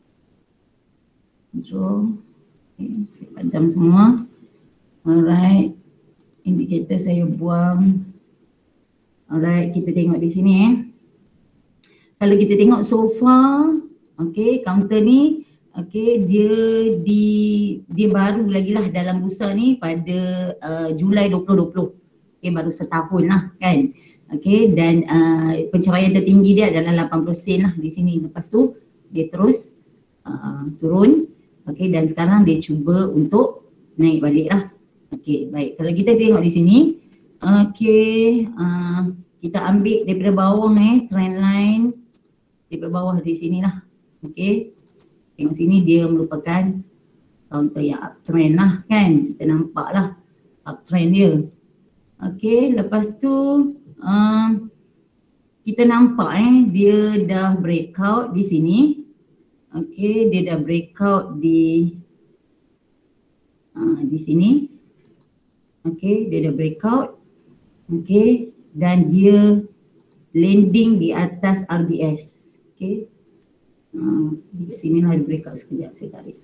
So, okay, saya padam semua. Alright, indikator saya buang. Alright, kita tengok di sini eh. Kalau kita tengok so far, okey, counter ni, okey, dia di dia baru lagi lah dalam bursa ni pada uh, Julai dua ribu dua puluh. Okey, baru setahun lah kan. Okey, dan uh, pencapaian tertinggi dia adalah lapan puluh sen lah di sini. Lepas tu dia terus uh, turun. Okey, dan sekarang dia cuba untuk naik balik lah. Okey, baik. Kalau kita tengok di sini, okey, uh, kita ambil daripada bawah eh, trend line daripada bawah di sini lah. Okey, tengok sini dia merupakan counter yang uptrend lah kan. Kita nampak lah uptrend dia. Okey, lepas tu uh, kita nampak eh dia dah breakout di sini. Okey, dia dah breakout di uh, di sini. Okey, dia dah breakout. Okey, dan dia landing di atas R B S. Okey. Uh, di sini lah dia breakout sekejap, saya tarik.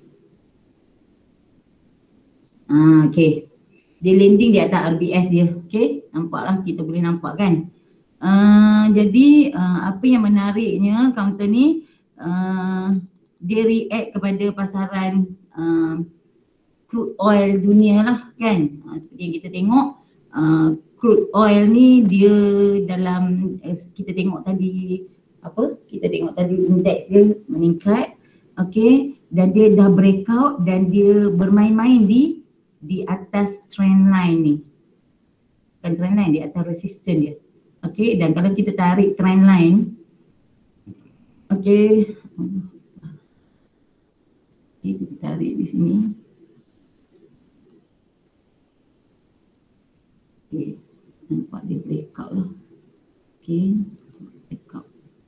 Ah, uh, okey. Dia landing di atas R B S dia. Okey, nampaklah, kita boleh nampak kan. Uh, jadi uh, apa yang menariknya counter ni, uh, dia react kepada pasaran uh, crude oil dunia lah kan. Uh, seperti yang kita tengok, uh, crude oil ni dia dalam uh, kita tengok tadi apa? Kita tengok tadi indeks dia meningkat. Okey, dan dia dah breakout dan dia bermain-main di di atas trend line ni. Bukan trend line, di atas resistance dia. Okey, dan kalau kita tarik trend line, okey. Okey, kita tarik di sini. Okay, nampak dia breakout lah. Okay, breakout.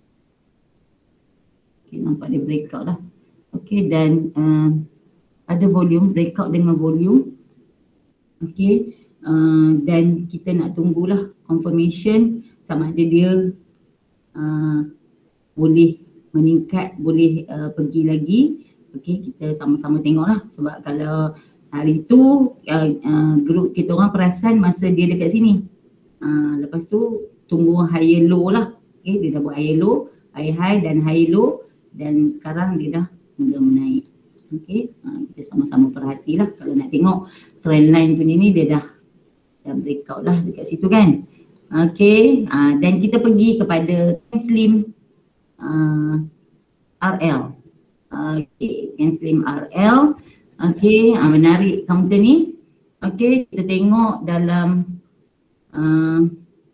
Okay, nampak dia breakout lah. Okay, dan uh, ada volume, breakout dengan volume. Okay, uh, dan kita nak tunggulah confirmation sama ada dia uh, boleh meningkat, boleh uh, pergi lagi. Okay, kita sama-sama tengoklah. Sebab kalau hari tu uh, uh, grup kita orang perasan masa dia dekat sini. Uh, lepas tu tunggu higher low lah. Okay, dia dah buat higher low, high high dan high low, dan sekarang dia dah mula menaik. Okay, uh, kita sama-sama perhatilah. Kalau nak tengok trendline punya ni dia dah dah breakout lah dekat situ kan. Okay, uh, dan kita pergi kepada Slim uh, R L. Okay, Slim R L. Okay, uh, menarik counter ni. Okay, kita tengok dalam uh,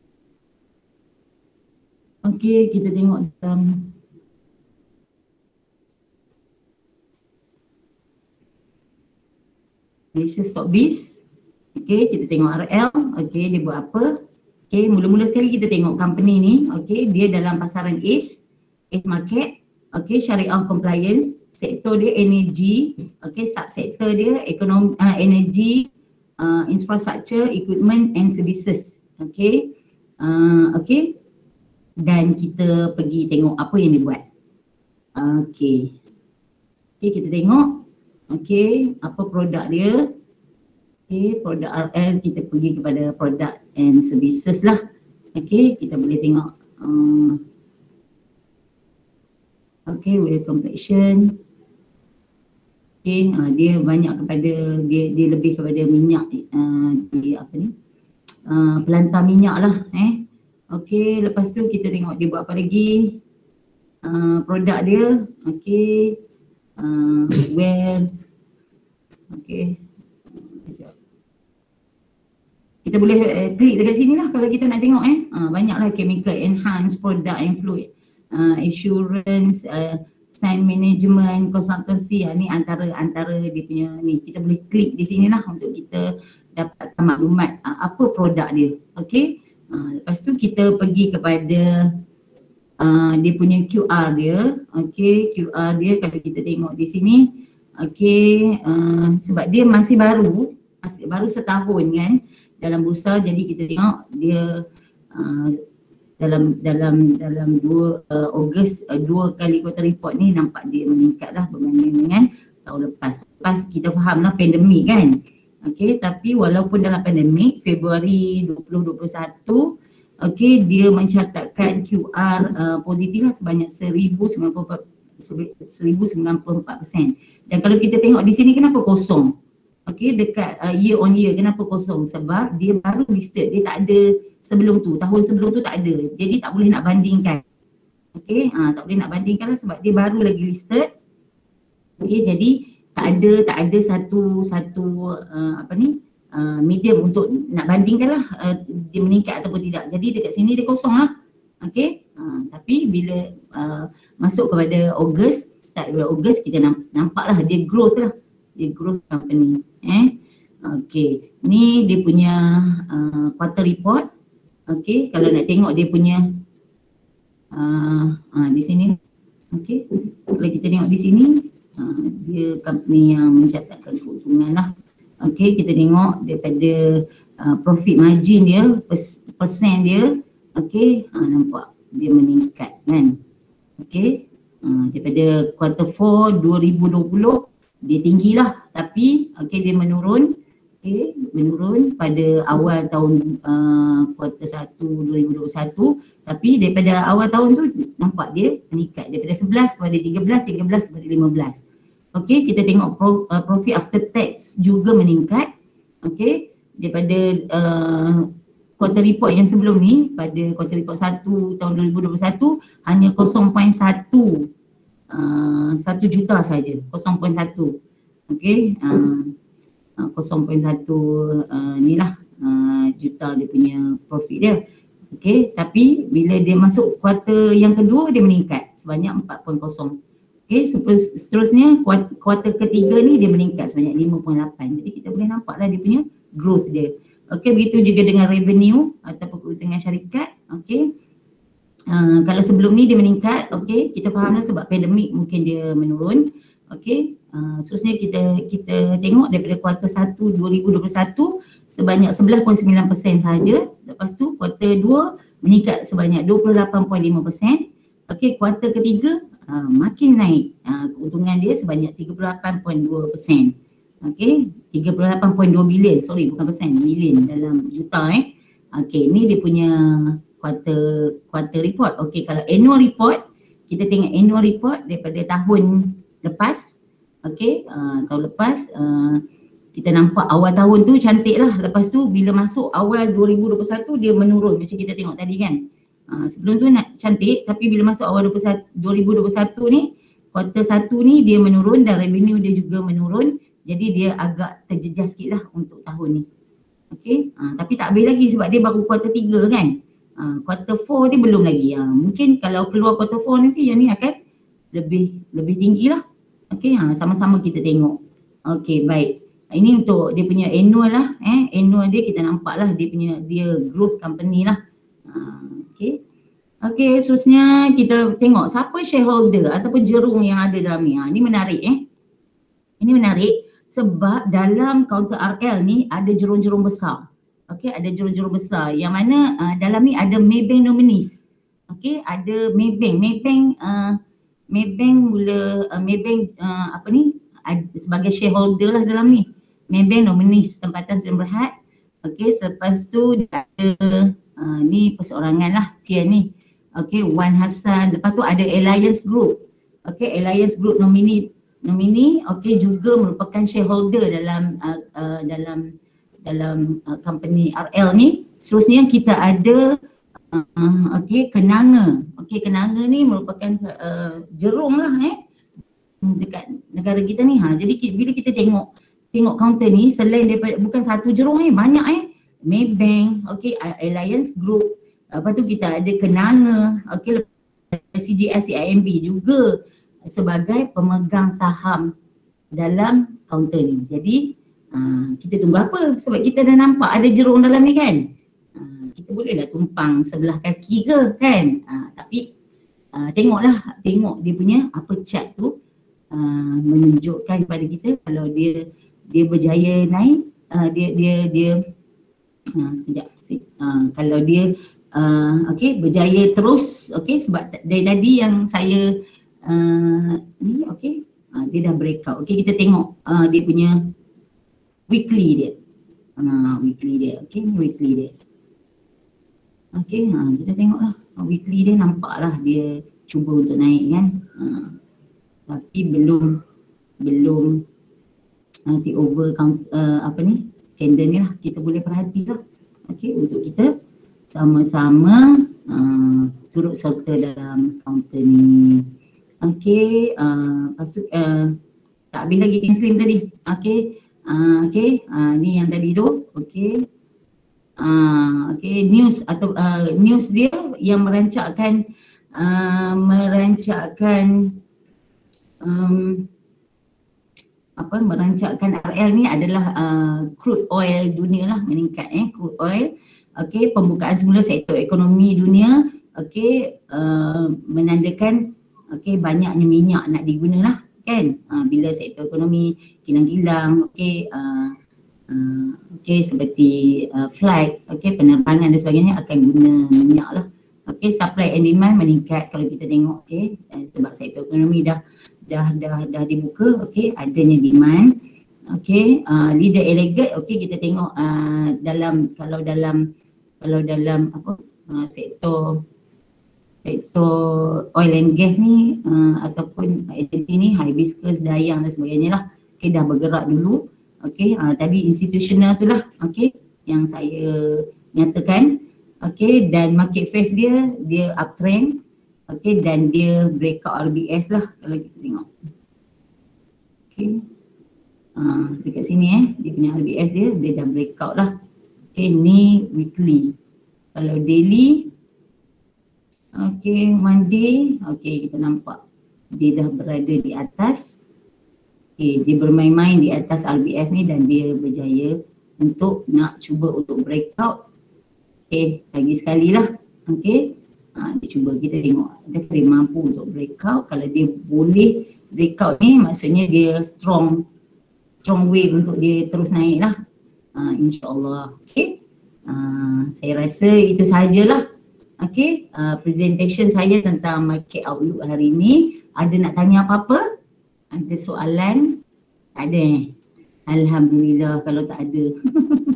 okay, kita tengok dalam Malaysia Stockbiz. Okay, kita tengok R L. Okay, dia buat apa? Okay, mula-mula sekali kita tengok company ni. Okay, dia dalam pasaran A C E, A C E Market. Okay, Syariah Compliance. Sektor dia energy. Okay, subsektor dia ekonomi, uh, energy, uh, infrastructure, equipment and services. Okay, uh, okay. Dan kita pergi tengok apa yang dia buat. Okay. Okay, kita tengok. Okay, apa produk dia. Okay, produk R L, kita pergi kepada produk and services lah. Okay, kita boleh tengok. Uh, okay, wheel complexion. Okay, uh, dia banyak kepada, dia dia lebih kepada minyak, uh, dia apa ni, uh, pelantar minyak lah eh. Okay, lepas tu kita tengok dia buat apa lagi. Uh, produk dia, okay, uh, well, okay. Kita boleh uh, klik dekat sini lah kalau kita nak tengok eh. Uh, banyaklah chemical enhance, product and fluid, uh, insurance, uh, sign management, consultancy. Uh, ni antara antara dia punya ni. Kita boleh klik di sini lah untuk kita dapatkan maklumat uh, apa produk dia. Okay. Uh, lepas tu kita pergi kepada uh, dia punya Q R dia. Okay, Q R dia kalau kita tengok di sini. Okay, uh, sebab dia masih baru, masih baru setahun kan dalam bursa, jadi kita tengok dia uh, dalam dalam dalam dua uh, Ogos uh, dua kali quarter report ni nampak dia meningkat lah berbanding dengan tahun lepas. Lepas kita faham lah pandemik kan. Okey, tapi walaupun dalam pandemik Februari dua ribu dua puluh satu, okey, dia mencatatkan Q R uh, positif lah sebanyak seribu sembilan puluh empat peratus. Dan kalau kita tengok di sini kenapa kosong? Okey, dekat uh, year on year kenapa kosong? Sebab dia baru listed, dia tak ada sebelum tu, tahun sebelum tu tak ada. Jadi tak boleh nak bandingkan. Okey, ha, tak boleh nak bandingkan lah sebab dia baru lagi listed. Okey, jadi tak ada tak ada satu satu uh, apa ni uh, medium untuk nak bandingkan lah uh, dia meningkat ataupun tidak. Jadi dekat sini dia kosong lah. Okey, uh, tapi bila uh, masuk kepada Ogos, start bulan Ogos, kita nampak lah dia growth lah. Dia growth company. Eh, okey, ni dia punya uh, quarter report. Okey, kalau nak tengok dia punya uh, uh, di sini. Okey, kalau kita tengok di sini, uh, dia company yang mencatatkan keuntungan lah. Okey, kita tengok daripada uh, profit margin dia, pers- persen dia. Okey, uh, nampak dia meningkat kan. Okey, uh, daripada quarter four dua ribu dua puluh dia tinggi lah, tapi okey dia menurun. Okey, menurun pada awal tahun uh, kuartal satu dua ribu dua puluh satu, tapi daripada awal tahun tu nampak dia meningkat daripada sebelas kepada tiga belas, tiga belas kepada lima belas. Okey, kita tengok pro, uh, profit after tax juga meningkat. Okey, daripada uh, quarter report yang sebelum ni, pada quarter report satu tahun dua ribu dua puluh satu hanya kosong perpuluhan satu Uh, satu juta saja, kosong perpuluhan satu. Okey, uh, uh, kosong perpuluhan satu uh, ni lah uh, juta dia punya profit dia. Okey, tapi bila dia masuk kuartal yang kedua dia meningkat sebanyak empat perpuluhan kosong. Okey, seterusnya kuartal ketiga ni dia meningkat sebanyak lima perpuluhan lapan. Jadi kita boleh nampak lah dia punya growth dia. Okey, begitu juga dengan revenue ataupun keuntungan syarikat. Okey. Uh, kalau sebelum ni dia meningkat, okey, kita fahamlah sebab pandemik mungkin dia menurun. Okey, uh, seterusnya kita kita tengok daripada kuartal satu dua ribu dua puluh satu sebanyak sebelas perpuluhan sembilan peratus sahaja. Lepas tu kuartal dua meningkat sebanyak dua puluh lapan perpuluhan lima peratus. Okey, kuartal ketiga uh, makin naik. Uh, keuntungan dia sebanyak tiga puluh lapan perpuluhan dua peratus. Okey, tiga puluh lapan perpuluhan dua bilion, sorry bukan persen, million dalam juta eh. Okey, ni dia punya quarter quarter report. Okey, kalau annual report, kita tengok annual report daripada tahun lepas. Okey, uh, tahun lepas uh, kita nampak awal tahun tu cantik lah. Lepas tu bila masuk awal dua ribu dua puluh satu dia menurun macam kita tengok tadi kan. Uh, sebelum tu nak cantik tapi bila masuk awal dua ribu dua puluh satu ni, quarter satu ni dia menurun dan revenue dia juga menurun. Jadi dia agak terjejas sikit lah untuk tahun ni. Okey, uh, tapi tak habis lagi sebab dia baru quarter tiga kan. Uh, quarter four ni belum lagi. Uh, mungkin kalau keluar quarter four nanti yang ni akan lebih lebih tinggi lah. Okey, uh, sama-sama kita tengok. Okey, baik. Ini untuk dia punya annual lah. Eh, annual dia kita nampak lah dia punya dia growth company lah. Uh, Okey. Okey, seterusnya kita tengok siapa shareholder ataupun jerung yang ada dalam ni. Uh, ini menarik eh. Ini menarik sebab dalam counter R L ni ada jerung-jerung besar. Okey, ada jerung-jerung besar yang mana uh, dalam ni ada Maybank nominees. Okey, ada Maybank. Maybank uh, Maybank mula uh, Maybank uh, apa ni ad, sebagai shareholder lah dalam ni. Maybank nominees tempatan Sdn Bhd. Okey, selepas tu dia ada uh, ni perseorangan lah tier ni. Okey, Wan Hassan. Lepas tu ada Alliance Group. Okey, Alliance Group nominee nominee okey juga merupakan shareholder dalam uh, uh, dalam dalam uh, company R L ni. Seterusnya kita ada uh, okey Kenanga. Okey, Kenanga ni merupakan uh, jerung lah eh dekat negara kita ni. Ha, jadi bila kita tengok tengok counter ni selain daripada bukan satu jerung eh, banyak eh. Maybank, okey, Alliance Group. Lepas tu kita ada Kenanga, okey, C G S C I M B juga sebagai pemegang saham dalam counter ni. Jadi Uh, kita tunggu apa? Sebab kita dah nampak ada jerung dalam ni kan. Uh, kita bolehlah tumpang sebelah kaki ke kan. Uh, tapi uh, tengoklah, tengok dia punya apa chart tu uh, menunjukkan kepada kita kalau dia dia berjaya naik, uh, dia dia dia uh, sekejap. Uh, kalau dia uh, okey berjaya terus, okey, sebab dari tadi yang saya uh, ni okey, uh, dia dah breakout. Okey, kita tengok uh, dia punya weekly dia. Ha, weekly dia. Okey, ni weekly dia. Okey, ha, kita tengoklah. Weekly dia nampaklah dia cuba untuk naik kan. Ha, tapi belum belum uh, take over count, uh, apa ni? Candle ni lah. Kita boleh perhatilah. Okey, untuk kita sama-sama uh, turut serta dalam counter ni. Okey, uh, pasuk uh, tak habis lagi cancelling tadi. Okey. Uh, okay, uh, ni yang tadi tu, okay, uh, okay, news atau uh, news dia yang merancakkan uh, merancakkan um, apa merancakkan R L ni adalah uh, crude oil dunia lah meningkat eh crude oil, okay, pembukaan semula sektor ekonomi dunia, okay, uh, menandakan okay banyaknya minyak nak diguna lah kan, uh, bila sektor ekonomi kilang-kilang, okey, uh, uh, okey seperti uh, flight, okey penerbangan dan sebagainya akan guna minyak lah. Okey, supply and demand meningkat kalau kita tengok, okey, uh, sebab sektor ekonomi dah dah dah dah dibuka, okey, adanya demand. Okey, uh, leader aggregate, okey kita tengok uh, dalam kalau dalam kalau dalam apa uh, sektor sektor oil and gas ni uh, ataupun agensi ni hibiscus, dayang dan sebagainya lah. Okey, dah bergerak dulu. Okey, uh, tadi institutional tu lah, okey, yang saya nyatakan. Okey, dan market phase dia, dia uptrend. Okey, dan dia breakout R B S lah kalau kita tengok. Okey, uh, dekat sini eh, dia punya R B S dia, dia dah breakout lah. Okey, ni weekly. Kalau daily, okey, Monday, okey kita nampak dia dah berada di atas. Okay, dia bermain-main di atas R B S ni dan dia berjaya untuk nak cuba untuk breakout. Okay, lagi sekali lah. Okay, ha, dia cuba, kita tengok adakah dia mampu untuk breakout. Kalau dia boleh breakout ni maksudnya dia strong strong wave untuk dia terus naik lah, ha, insyaAllah. Okay, ha, saya rasa itu sahajalah. Okay, uh, presentation saya tentang market outlook hari ini. Ada nak tanya apa-apa? Ada soalan? Tak ada eh? Alhamdulillah kalau tak ada.